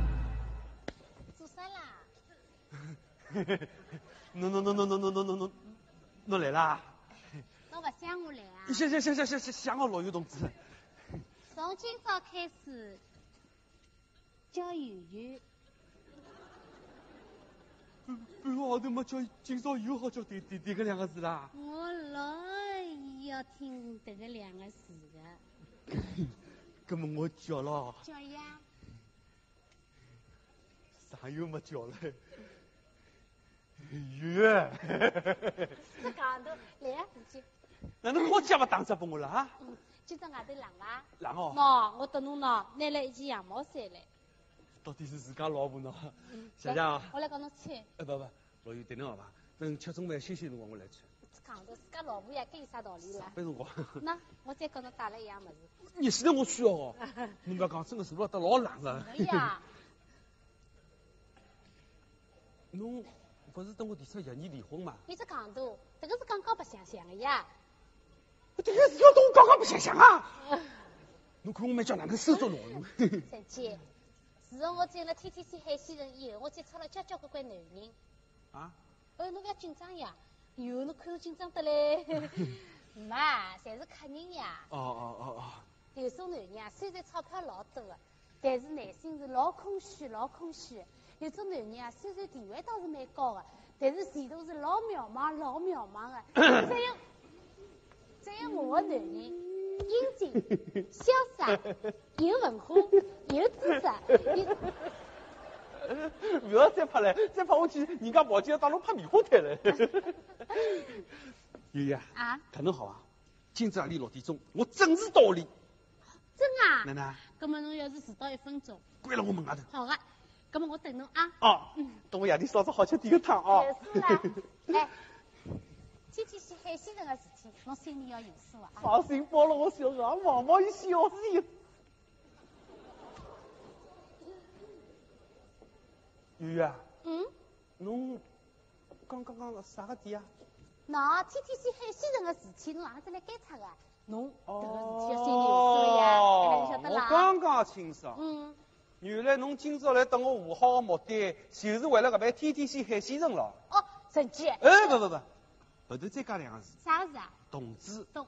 侬侬侬侬侬侬侬侬侬侬来啦！ 侬不想我来啊？ 想想想想想想我老友同志。 从今朝开始叫圆圆。 半个号头没叫，今朝又好叫对对对搿两个字啦。 我老要听这个两个字的。 搿么我叫了。 叫呀。 啥又没叫了？月， 这讲头来啊，夫妻。 哪能好家不打折拨我了啊？ 嗯，今朝外头冷伐？ 冷哦。 喏，我等侬喏，拿了一件羊毛衫来。 到底是自家老婆喏？谢谢啊。 我来帮侬穿。 哎不不，老友对侬好伐？等吃中饭休息辰光我来穿。 这讲头自家老婆呀，跟有啥道理啦？ 没辰光。 那我再跟侬带了一样物事。 你现在我需要哦。侬不要讲，真的是不得老冷的。 哎呀。 侬。不是等我提出协议离婚嘛？ 你这讲头，这个是刚刚不想想的呀。 这个是要等我刚刚不想想啊！侬看我们叫哪能收拾侬？ 三姐，自从我进了 T T C 海鲜城以后，我接触了交交关关男人。 啊？ 哎，侬不要紧张呀！哟，侬看我紧张的嘞。 妈，侪是客人呀。 哦哦哦哦。 有种男人啊，虽然钞票老多的，但是内心是老空虚，老空虚。有种男人啊，虽然地位倒是蛮高的，但是前途是老渺茫，老渺茫的。只有只有我的男人，英俊、潇洒、有文化、有知识，有。 不要再拍了，再拍下去，人家毛巾当侬拍棉花炭了。月月啊， 看侬好啊，今朝夜里六点钟，我准时到屋里。 真啊？ 奶奶。 那么侬要是迟到一分钟， 关了我门外头。 好的，那么我等侬啊。 哦，等我夜里烧只好吃点的汤啊。 有数啦。哎，天天去海鲜人的事体，侬心里要有数啊。 放心，包了我小孩，毛毛一小事。月月。 嗯。 侬刚刚讲啥个点啊？ 喏，天天去海鲜人的事体，侬也是来监察的。侬这个事体要心里有数呀，那就晓得啦。 我刚刚清爽。 嗯。 原来侬今朝来等我和好的目的，就是为了搿般天天去海鲜城了。 哦，陈记。 哎，不不不，后头再加两个字。 啥个字啊？ 同志。 同。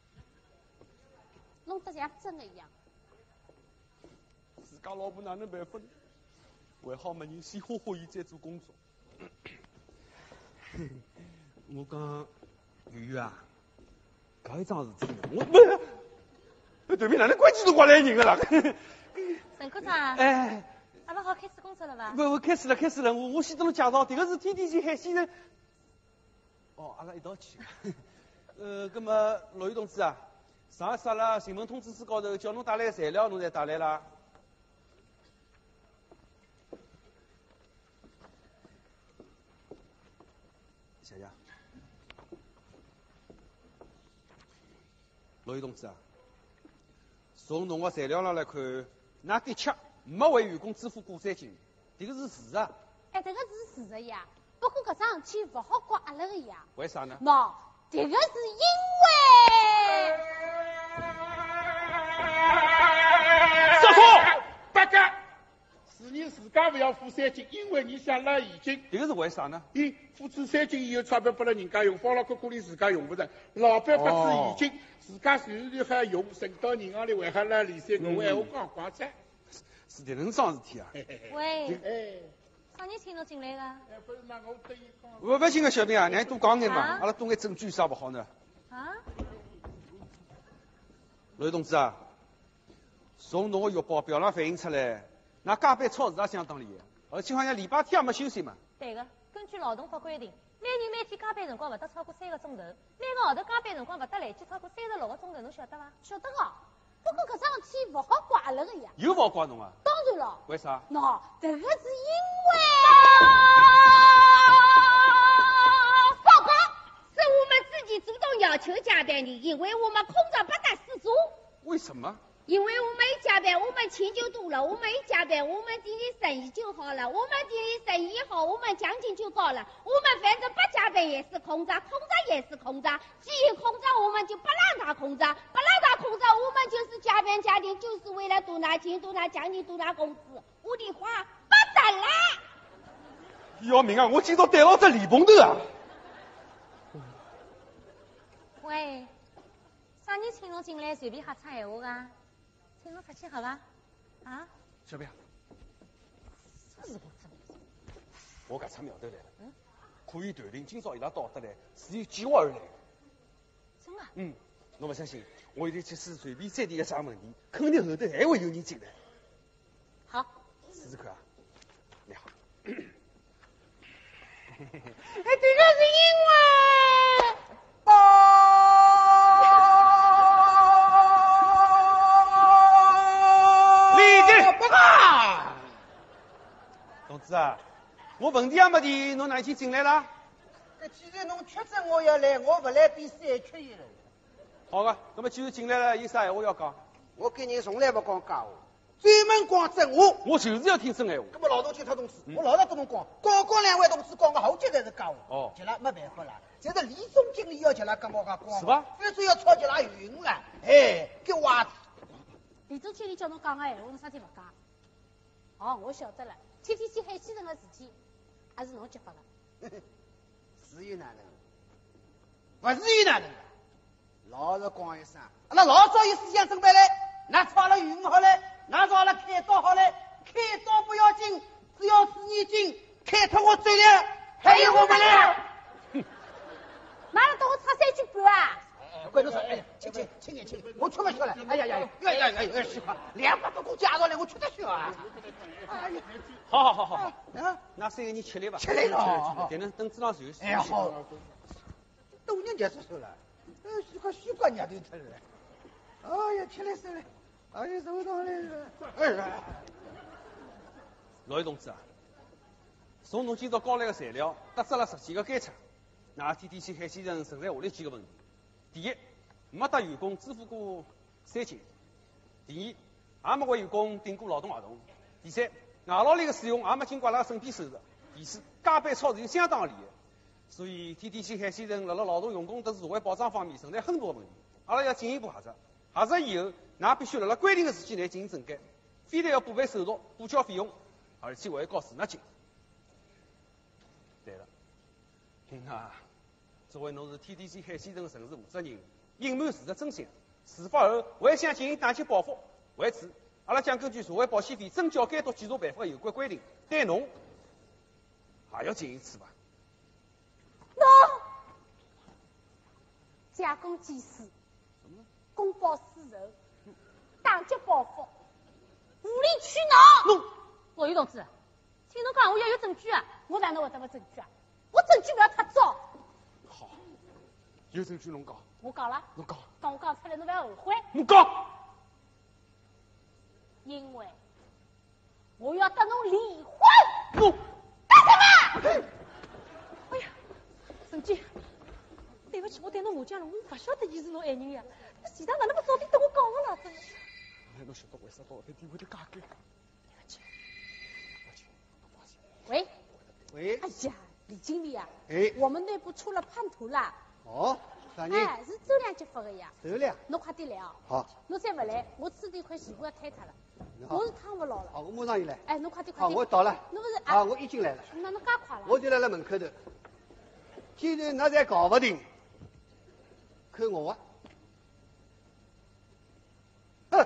弄得像真的一样。 自家老婆哪能办法呢？还好没人先霍霍伊再做工作。我讲圆圆啊，搿一桩事体，我不，对面哪能关机都挂来人个啦？ 陈科长， 哎， 阿拉好开始工作了吧？ 不不，开始了，开始了。我我先跟侬介绍，迭个是天天去海鲜城。哦，阿拉一道去。呃，葛么陆毅同志啊，上一次阿拉询问通知书高头叫侬带来材料，侬侪带来啦？谢谢。陆毅同志啊，从侬个材料上来看，㑚的确没为员工支付过三金，这个是事实。 哎，这个是事实呀，不过搿桩事体勿好怪阿拉个呀。 为啥呢？ 喏，这个是因为。 说错，八嘎。是你自家不要付三金，因为你想拉现金。 这个是为啥呢？ 咦，付出三金以后，钞票拨了人家用，放了裤裤里自家用不着。老板发出现金，自家随时就还用，存到银行里还还拉利息，搿话闲话讲光彩。 是迭能桩事体啊？ 喂， 哎， 啥人请侬进来个？ 哎，不是那我等伊讲。 我不信个小兵啊，让伊多讲眼嘛， 啊阿拉多眼证据有啥不好呢？ 啊？ 陆毅同志啊，从侬个月报表上反映出来，㑚加班超时也相当厉害，而且好像礼拜天也没休息嘛。 对个，根据劳动法规定，每人每天加班辰光勿得超过三个钟头，每个号头加班辰光勿得累计超过三十六个钟头，侬晓得伐？ 晓得个，不过搿桩事体勿好怪阿拉个呀。 有勿好怪侬啊？ 当然了。 为啥？ 喏，这个是因为。报告，是我们自己主动要求加班的，因为我们空着不得事做。 为什么？ 因为我们一加班，我们钱就多了；我们一加班，我们店里生意就好了；我们店里生意好，我们奖金就高了。我们反正不加班也是空着，空着也是空着。既然空着，我们就不让他空着，不让他空着，我们就是加班加点，就是为了多拿钱、多拿奖金、多拿工资。我的话不得了。 要命啊！我今朝逮牢只李碰头啊！ 喂，啥人请侬进来随便瞎插闲话个？请侬出去好伐？啊？ 小兵， 啥是搿种？ 我搿出苗头来了，嗯，可以断定今朝伊拉到得来是有计划而来的。 真的？ 嗯，侬勿相信？我现在去试随便再提个啥问题，肯定后头还会有人进来。 好， 试试看啊。你好。 哎，这个是因为。 同志啊，我问题也没提，侬哪天进来了？ 既然侬确诊我要来，我不来比赛缺一了。 好的，那么既然进来了，有啥闲话要讲？ 我跟人从来不讲假话，专门讲真话。 我就是要听真闲话。 那么老同去他同志，嗯、我老实跟侬讲，刚刚两位同志讲个好几才是假话。 哦， 叫拉没办法了，这是李总经理要叫拉跟我讲讲。 是吧？ 反正要吵叫拉晕了，哎，给娃子。 李总经理叫侬讲个闲话，侬啥体勿讲？哦，我晓得了。天天去海鲜城的事体，还是侬激发的。 至于哪能？不至于哪能？ 老实讲一声，那老早有思想准备嘞，那抓了运好嘞，那抓了开刀好嘞，开刀不要紧，只要是你紧，开脱我嘴了，还有我们了。 马上等我擦三斤半啊！ 乖着说，哎呀，轻轻轻点轻点，我吃不消了。哎呀呀呀呀呀呀呀！喜欢两百多股加上来，我吃得消啊！哎呀， 好好好好好， 啊， 那三个人吃力吧？ 吃力了， 才能等子上休息。 哎呀好，都人家吃手了，哎，喜欢习惯人家都吃了。哎呀，吃力死了，哎呀，手上来了，哎呀。 老爷同志啊，从侬今朝交来的材料得知了十几个监测，那 T T C 海鲜城存在下列几个问题：第一，没得员工支付过三金；第二，也没为员工订过劳动合同；第三，外劳力的使用也没经过阿拉审批手续；第四，加班超时有相当的利益。所以 T T C 海鲜城辣辣劳动用工和社会保障方面存在很多的问题，阿拉要进一步核实。核实以后，㑚必须辣辣规定的时间内进行整改，非但要补赔收入、补缴费用，而且还要交滞纳金。对了，听啊，作为侬是 T T C 海鲜城的城市负责人，隐瞒事实真相，事发后还想进行打击报复，为此，阿拉将根据社会保险法征缴监督检查办法的有关规定，对侬也要进行处罚。 喏，假公济私，公报私仇，打击报复，无理取闹。 侬，老于同志，听侬讲，我要有证据啊！ 我哪能会得没证据啊？我证据不要太早。 好，有证据侬讲。 我讲了。 侬讲。 当我讲出来，侬不要后悔。 侬讲。 因为我要跟侬离婚。 侬干什么？ 哎呀，陈姐，对不起，我对侬误解了，我不晓得伊是侬爱人呀。那前趟哪能不早点跟我讲个啦？真的。 哎，侬晓得为啥到后头点会得假改？对不起，对不起，不好意思。 喂。 喂。 哎呀，李经理啊。 哎。 我们内部出了叛徒啦。 哦，啥人？ 哎，是周亮接发的呀。 周亮。 侬快点来啊。 好。 侬再不来，我吃的一块西瓜要坍塌了。我是趟不牢了。 好，我马上就来。 哎，侬快点快好， 点。 我到了。 侬不是啊？我已经来了。 那侬介快了？ 我就来了门口头。既然那侪搞不定，看我啊！哼！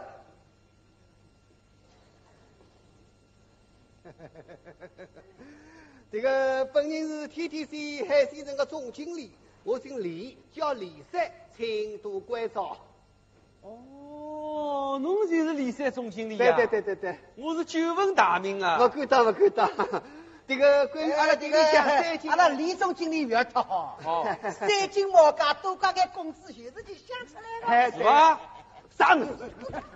这个本人是 T T C 海鲜城的总经理，我姓李，叫李三，请多关照。 哦，侬就是李三总经理对呀？ 对对对对， 我是久闻大名啊。 不敢当，不敢当。这个关于阿拉这个讲三金， 阿拉李总经理不要太好。 哦， 三金毛价多加点工资，就是就想出来了。 哎， 是吧？ 啥物事？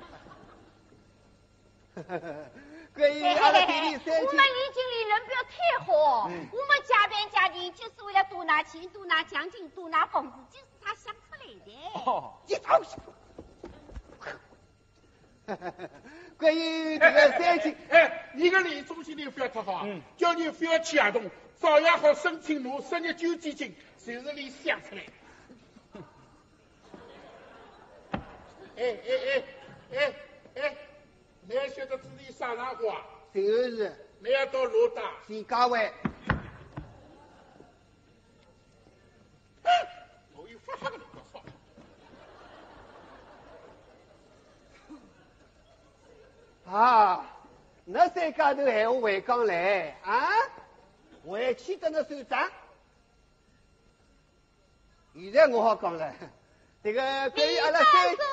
关于阿拉这里三我们李经理人不要太好，我们加班加点就是为了多拿钱、多拿奖金、多拿工资，就是他想出来的。 哦， 你放屁！关于这个三金， 哎，你个李总经理不要太好，嗯，叫你不要去合同，照样好申请侬失业救济金，就是你想出来。哎哎哎哎哎，你还晓得自己啥上话？ 就是。 你要到罗大。 新家湾。 我有发发的不说。 啊，那三家头闲话还讲来啊？还去得那算账？现在我好讲了，这个关于阿拉三，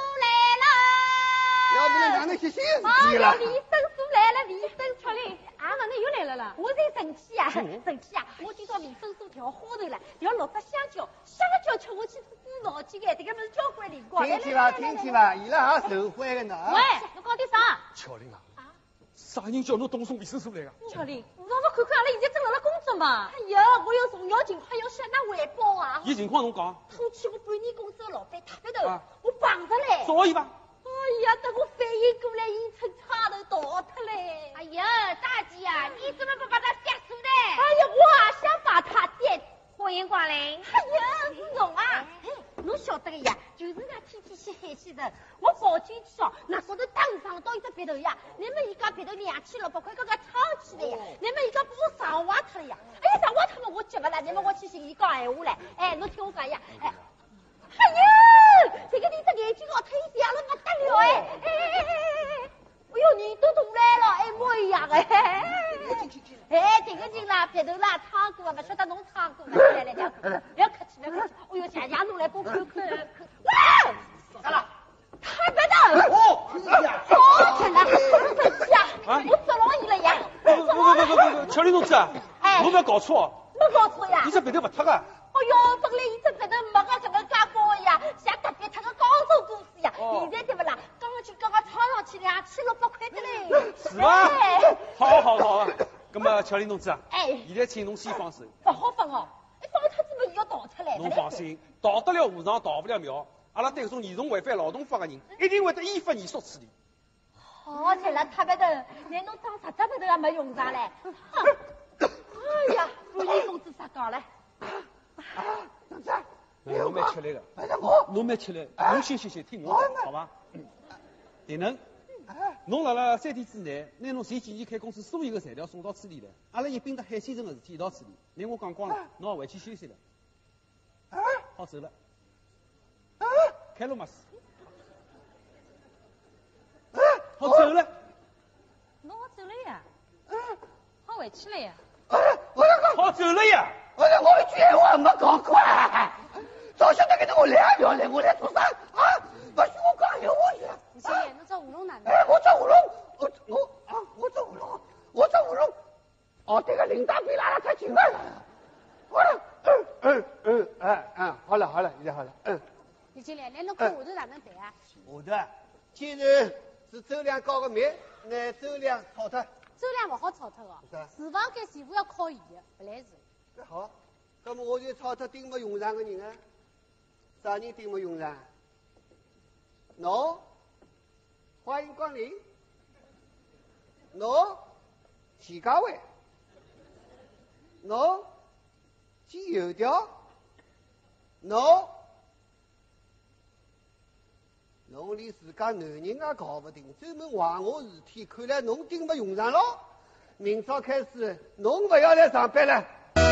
要不然哪能歇歇事体了？ 李生叔来了，李生出来， 啊，哪能又来了啦？ 我在生气啊，生气啊！我今朝李生叔调花头了，调六只香蕉，香蕉吃下去是补脑筋的，这个不是交关灵光。 听去吧，听去吧，伊拉也受欢的呢。 喂，侬搞点啥？ 巧玲啊，啥人叫侬动送卫生所来个？ 巧玲，我让我看看阿拉现在正辣辣工作嘛。 哎呀，我有重要情况要向他汇报啊！ 伊情况侬讲。 拖欠我半年工资的老板特别头，我绑着嘞。 找伊吧。 哎呀，等我反应过来，伊趁插头逃脱嘞！哎呀，大姐啊，你怎么不把他吓住呢？哎呀，我也想把他逮。欢迎光临。哎呀，是侬啊！侬晓得个呀，就是那天天去海鲜的，我跑进去哦，那高头打上到一只鼻头呀，那么伊家鼻头两千六百块，刚刚撑起来呀，那么伊家把我上挖脱了呀！哎呀，上挖脱了我急不啦，那么我去寻伊讲闲话嘞。哎，侬听我讲呀，哎。哎呀， 这个你这眼睛哦，太瞎了不得了哎！哎哎哎哎哎！哎呦，你都动来了，哎模一样哎！哎，这个人啦，别头啦，唱歌不晓得侬唱歌，来来来，不要客气，不要客气。哎呦，谢谢侬来给我看看看。哇！ 咋了？ 太白的！ 哦， 好起来，生气啊！我捉牢你了呀！ 不不不不不不，乔林同志啊， 哎侬不要搞错， 没搞错呀！ 你这鼻头不脱啊？ 哎呦，本来伊这鼻头没个搿能介高呀，像特别脱个广州公司呀。现在对不啦？刚刚去刚刚抄上去两千六百块的嘞。 是吗？好好好啊，那么乔林同志啊， 哎， 现在请侬先放手。 不好放哦，一放脱之后伊要逃出来。 侬放心，逃得了和尚逃不了庙。阿拉对搿种严重违反劳动法的人，一定会得依法严肃处理。 好起来，太白头，连侬长十只鼻头也没用上嘞。哎呀，半夜公子啥讲嘞？ 同志， 侬蛮吃力的， 不是我， 侬蛮吃力，侬歇歇歇，听我讲，好吧？第能，侬辣辣三天之内，拿侬前几年开公司所有的材料送到处理来，阿拉一并搭海鲜城的事体一道处理。拿我讲光了，侬也回去休息了。好走了。开罗马斯，好走了。 侬好走了呀？好回去了呀？ 我讲好走了呀？ 我讲我一句闲话没讲过啊！早晓得给我两秒来，我来做啥啊？不许我讲闲话去！ 你现在侬找胡龙哪能？ 哎，我找胡龙，我我啊，我找胡龙，我找胡龙。哦，这个领导比拉拉太近了。好了，嗯嗯嗯嗯嗯，好了好了，现在好了，嗯。 李经理，来侬看下头哪能办啊？ 下头，今日是周亮搞个面，拿周亮炒脱。 周亮不好炒脱的，厨房间师傅要靠伊的，不来事。 那好，那么我就炒脱顶没用上个人啊，啥人顶没用上？侬，欢迎光临。侬，徐家伟。侬，鸡油条。侬。侬连自家男人也搞不定，专门话我事体，看来侬顶没用上咯。明朝开始，侬不要来上班了。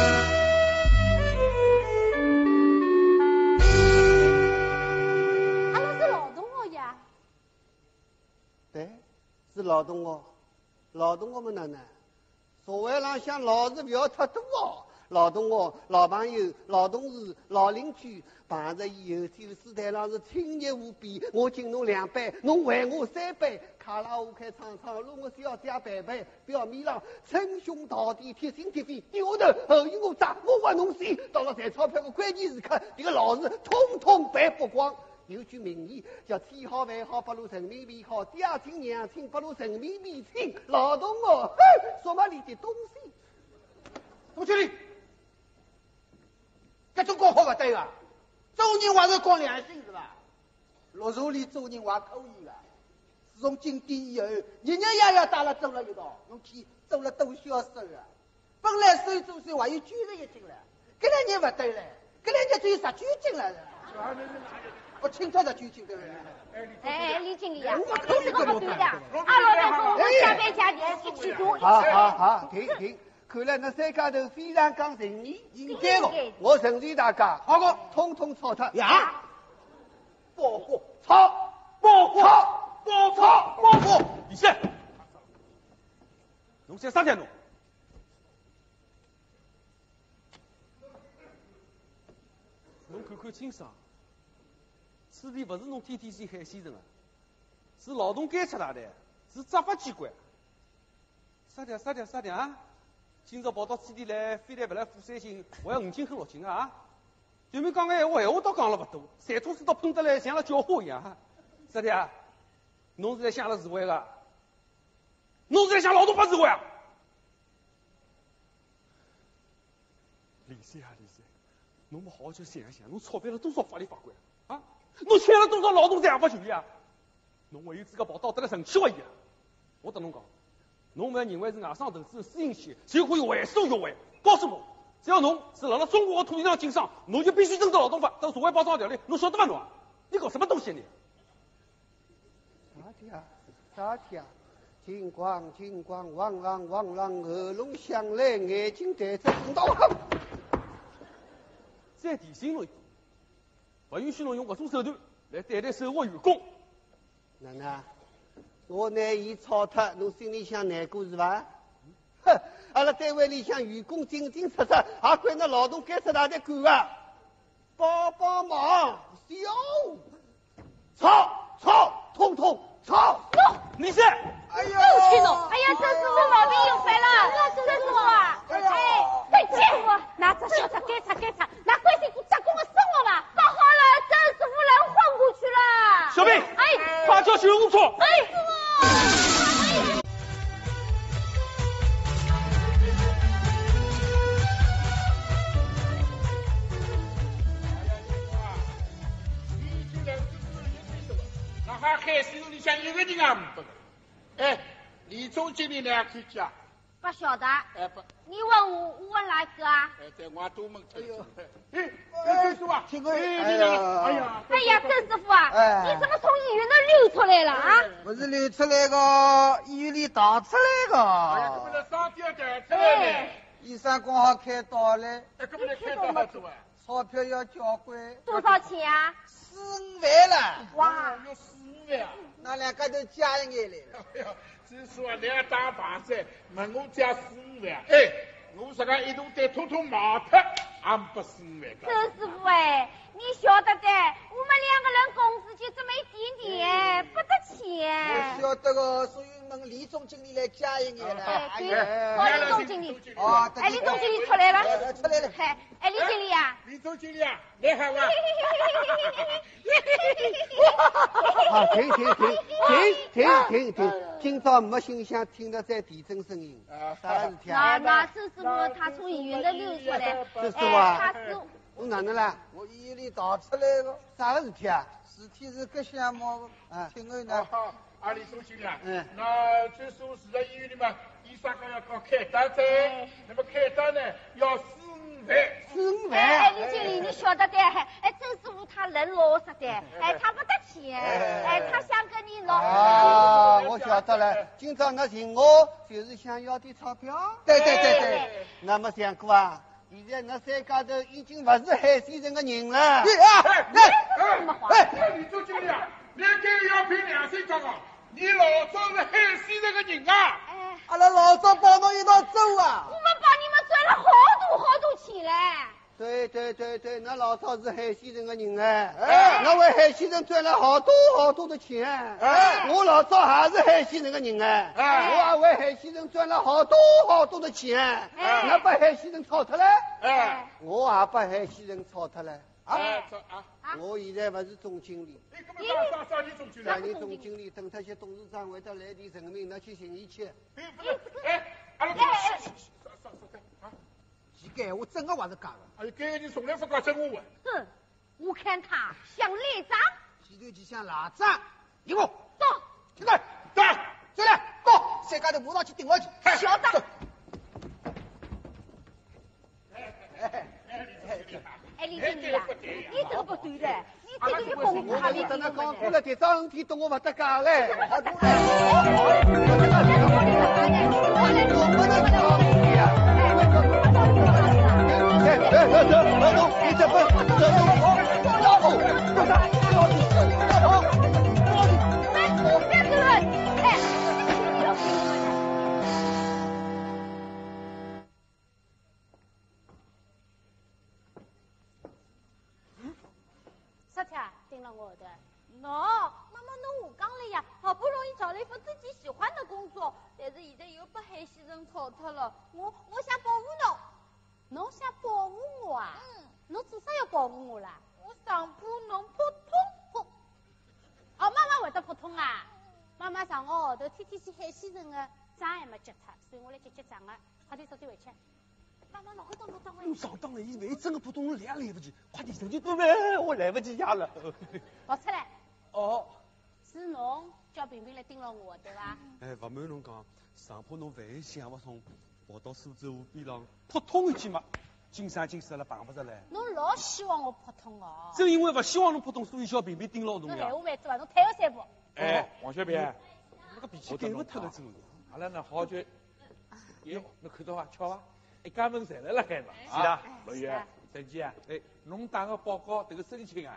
阿拉是劳动学呀。 对，是劳动学。劳动学么哪能？社会浪向老是不要太多哦。劳动学、老朋友、老同事、老邻居，碰着以后，酒水台上是亲热无比。我敬侬两杯，侬还我三杯。卡拉 O K 唱唱，如果是要加杯杯，表面上称兄道弟、贴心贴肺，低下头后与我诈，我还侬死。到了赚钞票的关键时刻，这个老事通通白不光。有句名言叫“天好饭好不如人民币好，爹亲娘亲不如人民币亲”。劳动哦，哼，说嘛里的东西。 吴经理，这种讲法不对啊！做人还是讲良心是吧？六十里做人还可以的。自从今天以后，日日夜夜打了走了一道，侬看走了多销售啊！本来手做手还有九十一斤了，搿两年不对了，搿两年只有十九斤了。我清脱十九斤对不对？ 哎，李经理呀，你这个不对的，阿老板说我们加班加点一起做。 好好好，停停。看来那三家头非常讲诚意，应该的。我承认大家，好个，统统炒脱呀！报告，炒，报告，报告，报告。 李现，侬想啥态度？侬看看清爽，此地不是侬天天去海鲜城啊，是劳动监察大队，是执法机关。啥条啥条啥条啊？今朝跑到此地来，非但不来付三星，还要五斤和六斤啊！对面讲个闲话，闲话倒讲了不多，馋吐水倒喷得来像了叫花一样。啥的啊？侬是来向阿拉示威个？侬是来向劳动法示威啊？李三啊，李三，侬们好好去想一想，侬操办了多少法律法规啊？侬欠了多少劳动者合法权利啊？侬还有资格跑到得来神气话一样？我跟侬讲。侬们认为是外商投资的私营企业，就可以为所欲为。告诉侬，只要侬是辣辣中国的土地上经商，侬就必须遵守劳动法和社会保障条例。侬晓得伐？侬啊，你搞什么东西呢？ 啥天啊？啥天啊？金光金光，汪浪汪浪，耳聋响来，眼睛带着红刀横。 再提醒侬一点，不允许侬用搿种手段来谈谈手下员工。 奶奶，我拿伊炒脱，侬心里想难过是伐？哼，阿拉单位里向员工进进出出，也归那劳动监察大队管啊。帮帮忙，小，炒炒，通通炒。 李生， 哎呀， 去侬！ 哎呀，郑师傅毛病又犯了，郑师傅啊！哎，再见我， 那这小子该擦该擦，那关心过结棍的生活吧。 搞好了，郑师傅人昏过去了。 小兵， 哎， 快叫救护车！ 哎，师傅。 那还海西里向一个人也没得。哎，李总经理呢？去讲。 不晓得。 哎不。 你问我，我问哪个啊？ 哎，在我都门头。哎呦，哎，郑师傅啊， 请个， 哎哎呀，哎呀， 哎呀，郑师傅啊， 哎你怎么从医院那溜出来了啊？ 不是流出来个，医院里打出来哎呀，这不个。 能上吊带出来嘞。 医生刚好开刀了， 哎，这不能开多少多啊？ 钞票要交关， 多少钱啊？ 四五万了。 哇， 要四五万啊！ 那两个都加一眼来了。 哎呀，只说两打大赛，问我加四五万，哎，我这个一桶袋统统毛脱，也不四五万。 郑师傅哎，你晓得的，我们两个人工资就这么一点点，不得钱。 我晓得个，所以问李总经理来加一眼了。 哎，对， 哎好，李总经理。 哦， 哎，李总经理出来了。 哎出来了。 哎，哎，李经理啊。 李总经理啊，你好啊！ 好，停停停停停停停！今朝没心想听得在地震声音，啥事体那啊？ 那郑师傅他从医院的溜出来， 郑师傅哎， 啊他是侬哪能啦？ 我医院里打出来个， 啥个事体啊？ 事体是搿项目， 啊听我呢。 好，啊，李总经理啊， 嗯那据说是在医院里嘛，医生讲要搞开单噻，那么开单呢要四五万。 四五哎哎， 万。 李经理，你晓得的，哎，郑师傅他人老实的，哎，他不得钱，哎，他想跟你弄。 啊，我晓得了。今朝那寻我，就是想要点钞票。 对对对对。 那么想过啊？现在那山高头已经不是海西人的人了。 哎啊， 哎这么话哎，李总经理啊，你该要凭良心讲啊，你老早是海西人的人啊。 哎， 阿拉老早帮侬一道走啊我。们帮你们赚了好多好多钱嘞。 对对对对，那老早是海西人的人哎，哎，那为海西人赚了好多好多的钱，哎，我老早还是海西人的人哎， 哎我也为海西人赚了好多好多的钱， 哎那把海西人炒脱了， 哎， 我也把海西人炒脱了， 哎，这啊， 我现在不是总经理， 你根本上上上你总经理啊， 让你总经理等他些董事长会得来点人命，那去寻伊去。 哎，不是，哎，阿拉， 哎上上上啊， 几个闲话真的还是假的？ 哎，该你从来不讲真话的。 哼，我看他像赖账。 前头就像老张，给我走， 听到？ 走， 走了，走，山高头马上去顶下去。 晓得。哎，李经理啊，你这个不对的，你这个是公司还没等他给我们讲过了，这桩事体懂我不得讲嘞。 我来我不能讲你呀！哎哎哎，走，老总，你这不走我，老总，老总，老总， 别走了，哎，你要啥天盯了我的？ 喏，妈妈侬我讲了呀，好不容易找了一份自己喜欢的工作，但是现在又被海西人炒脱了，我我想保护侬。 侬想保护我啊？ 嗯， 侬做啥要保护我啦？ 我上铺侬扑通扑。 哦，妈妈会得普通啊？妈妈上个号头天天去海西城的账还没结脱，所以我来结结账的。快点早点回去。 妈妈，侬会等我等侬我。 上当了，以为真的普通人来也来不及，快点手机准备，我来不及压了。 跑出来， 哦， 是侬叫平平来盯牢我，对伐？ 哎，勿瞒侬讲，上铺侬万一想勿通，跑到苏州河边浪扑通一记嘛，今生今世了碰不着来。 侬老希望我扑通哦。 正因为勿希望侬扑通，所以叫平平盯牢侬呀侬闲。话蛮多啊，侬退后三步。 哎，王小平， 那个脾气改勿脱了，真的。 阿拉呢好久，哟，侬看到伐？巧伐？一家门侪来辣海呢。 是的， 老爷，陈记啊，哎，侬打个报告，迭个申请啊，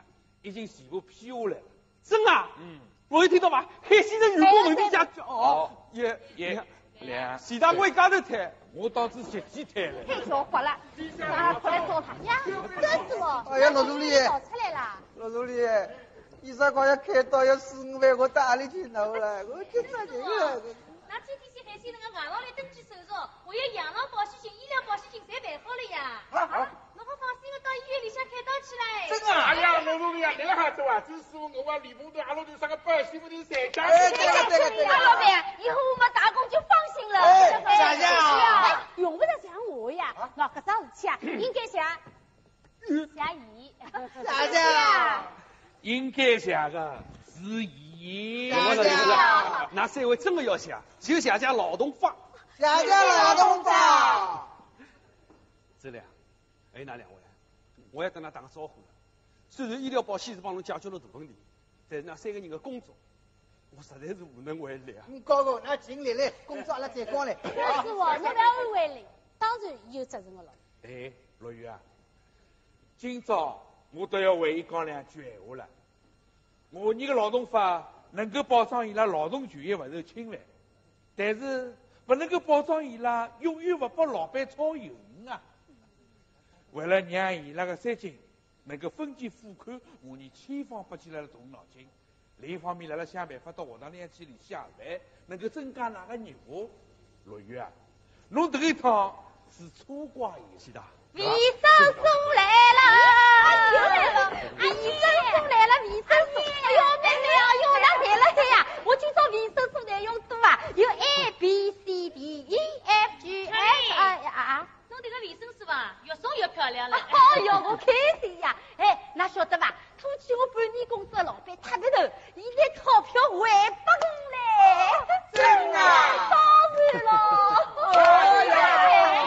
已经全部批下来了。 真啊？ 嗯， 我有听到吧？海先生如果问题下哦，也也两， 其他我一家头摊， 我当时十几摊了。 太小活了，啊，快来找他呀！真是哦。 哎呀，老助理， 找出来了。 老助理，医生讲要开刀要四五万，我到哪里去拿了？我就这人了。 那 T T C 海先生个外劳来登记手续，我有养老保险金、医疗保险金侪办好了呀。 啊， 侬好放心的到医院里向开刀去了。 真的？ 哎呀，老助理啊，你那哈子啊，真是我啊，李峰头阿拉头上个保险夫头三家。 哎，对个对个对个。 老板，以后我们打工就放心了。 哎，谢谢啊。 用不着像我呀，喏，搿桩事体啊，应该像像伊。 谢谢啊。 应该写的是伊。 我说是，那三位真的要写，就写写劳动法。 谢谢劳动法。 这俩，还有哪两位？我要跟他打个招呼了。虽然医疗保险是帮侬解决了大问题，但是那三个人的工作，我实在是无能为力啊。 你高高，那尽力来，工作阿拉再讲来。 那是我，侬不要安慰你，当然有责任的了。 哎，陆羽啊，今朝我都要为伊讲两句闲话了。我们的劳动法能够保障伊拉劳动权益不受侵犯，但是不能够保障伊拉永远不把老板炒鱿鱼啊。为了让伊拉的三金能够分期付款，我们千方百计来动脑筋。另一方面，来了想办法到学堂里去联系下班，能够增加哪个业务。陆羽啊，侬这一趟是错怪伊是的。 卫生所来了，又来了，卫生所来了，卫生所，哎呦妹妹啊，哟那来了嘿呀，我今朝卫生所内容多啊，有 A B C D E F G H I 啊， 侬这个卫生所吧，越送越漂亮了。 哎呦我开心呀，哎，那晓得吧？拖起我半年工资的老板太头头，现在钞票还拨我嘞， 真啊？ 当然喽。 哎呀。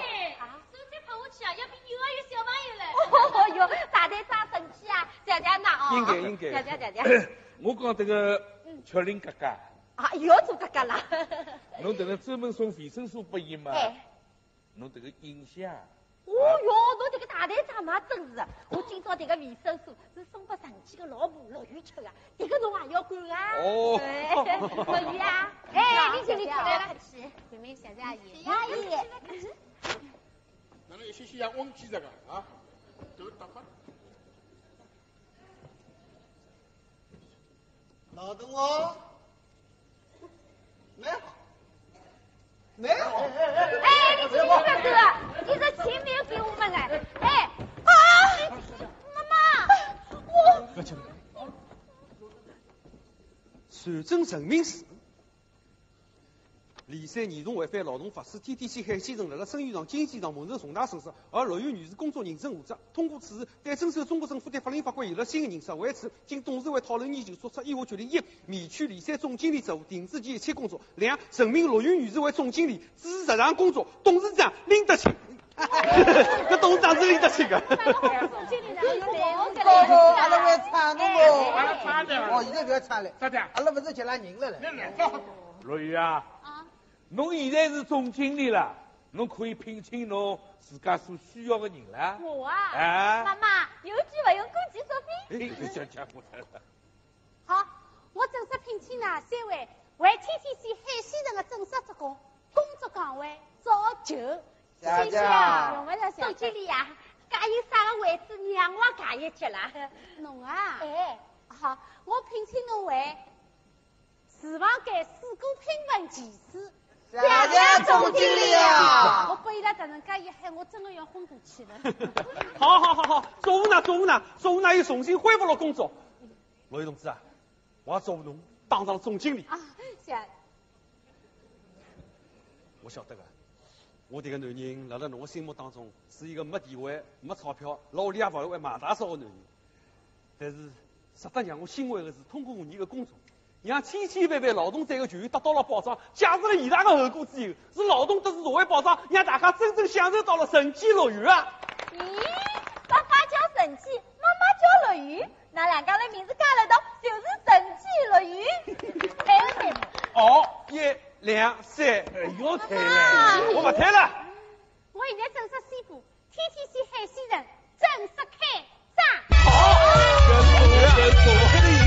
哦哟，大队长生气啊！姐姐那哦， 应该应该。 姐姐姐姐， 我讲这个巧玲哥哥， 啊又要做哥哥啦。 侬这个专门送卫生所拨伊嘛？ 哎， 侬这个印象。 哦哟，侬这个大队长嘛真是，我今朝这个卫生所是送拨陈记的老婆陆羽吃的，这个侬也要管啊。 哦。 陆羽啊，哎，你请你过来了， 对面小姐阿姨。 阿姨。 哪能有些些像忘记这个啊？都打发。 劳动哦，蛮好，蛮好。 哎，你请你哥哥，你这钱没有给我们哎，哎啊，妈妈，我。 不请。传真证明书。李三严重违反劳动法，使 T T C 海先生辣辣生意上、经济上蒙受重大损失，而陆羽女士公众人身无责。通过此事，对遵守中国政府对法令法规有了新的认识。为此，经董事会讨论研究，作出以下决定：一、免去李三总经理职务，停止其一切工作；两、任命陆羽女士为总经理，支持日常工作。董事长拎得清，搿董事长是拎得清的。 总经理呢？ 高高，阿拉会唱侬哦。 阿拉唱的。 哦，现在不要唱了。 咋的？ 阿拉不是接拉人了了。 陆羽啊。啊。侬现在是总经理了，侬可以聘请侬自家所需要的人了。 我啊， 啊， 妈妈有句不用顾及说飞。 哎，讲讲我来了。 好，我正式聘请呢三位为 T T C 海西人的正式职工，工作岗位早就。 谢谢啊，用不着总经理呀，噶有啥个位置让我噶一接啦？ 侬啊， 哎， 好，我聘请侬为厨房间水果拼盘技师。 谢谢总经理啊！ 我拨伊拉这能介一喊，我真的要昏过去了。 好好好好，中午呢中午呢中午呢又重新恢复了工作。陆羽同志啊，我要祝侬当上了总经理。 啊，谢。 我晓得个，我这个男人辣辣侬的心目当中是一个没地位、没钞票、老屋里也不会买大烧的男人。但是实在让我欣慰的是，通过五年的工作，让千千万万劳动者的权益得到了保障，加入了以大的后果之后，是劳动得是社会保障，让大家真正享受到了神奇乐园啊！ 咦，爸爸叫神奇，妈妈叫乐园，那两家的名字加了到就是神奇乐园。抬了抬。 哦，一两三， 又抬了， 我不抬了。 我现在正式宣布 ，T T C 海西人正式开张。 好。 个做黑的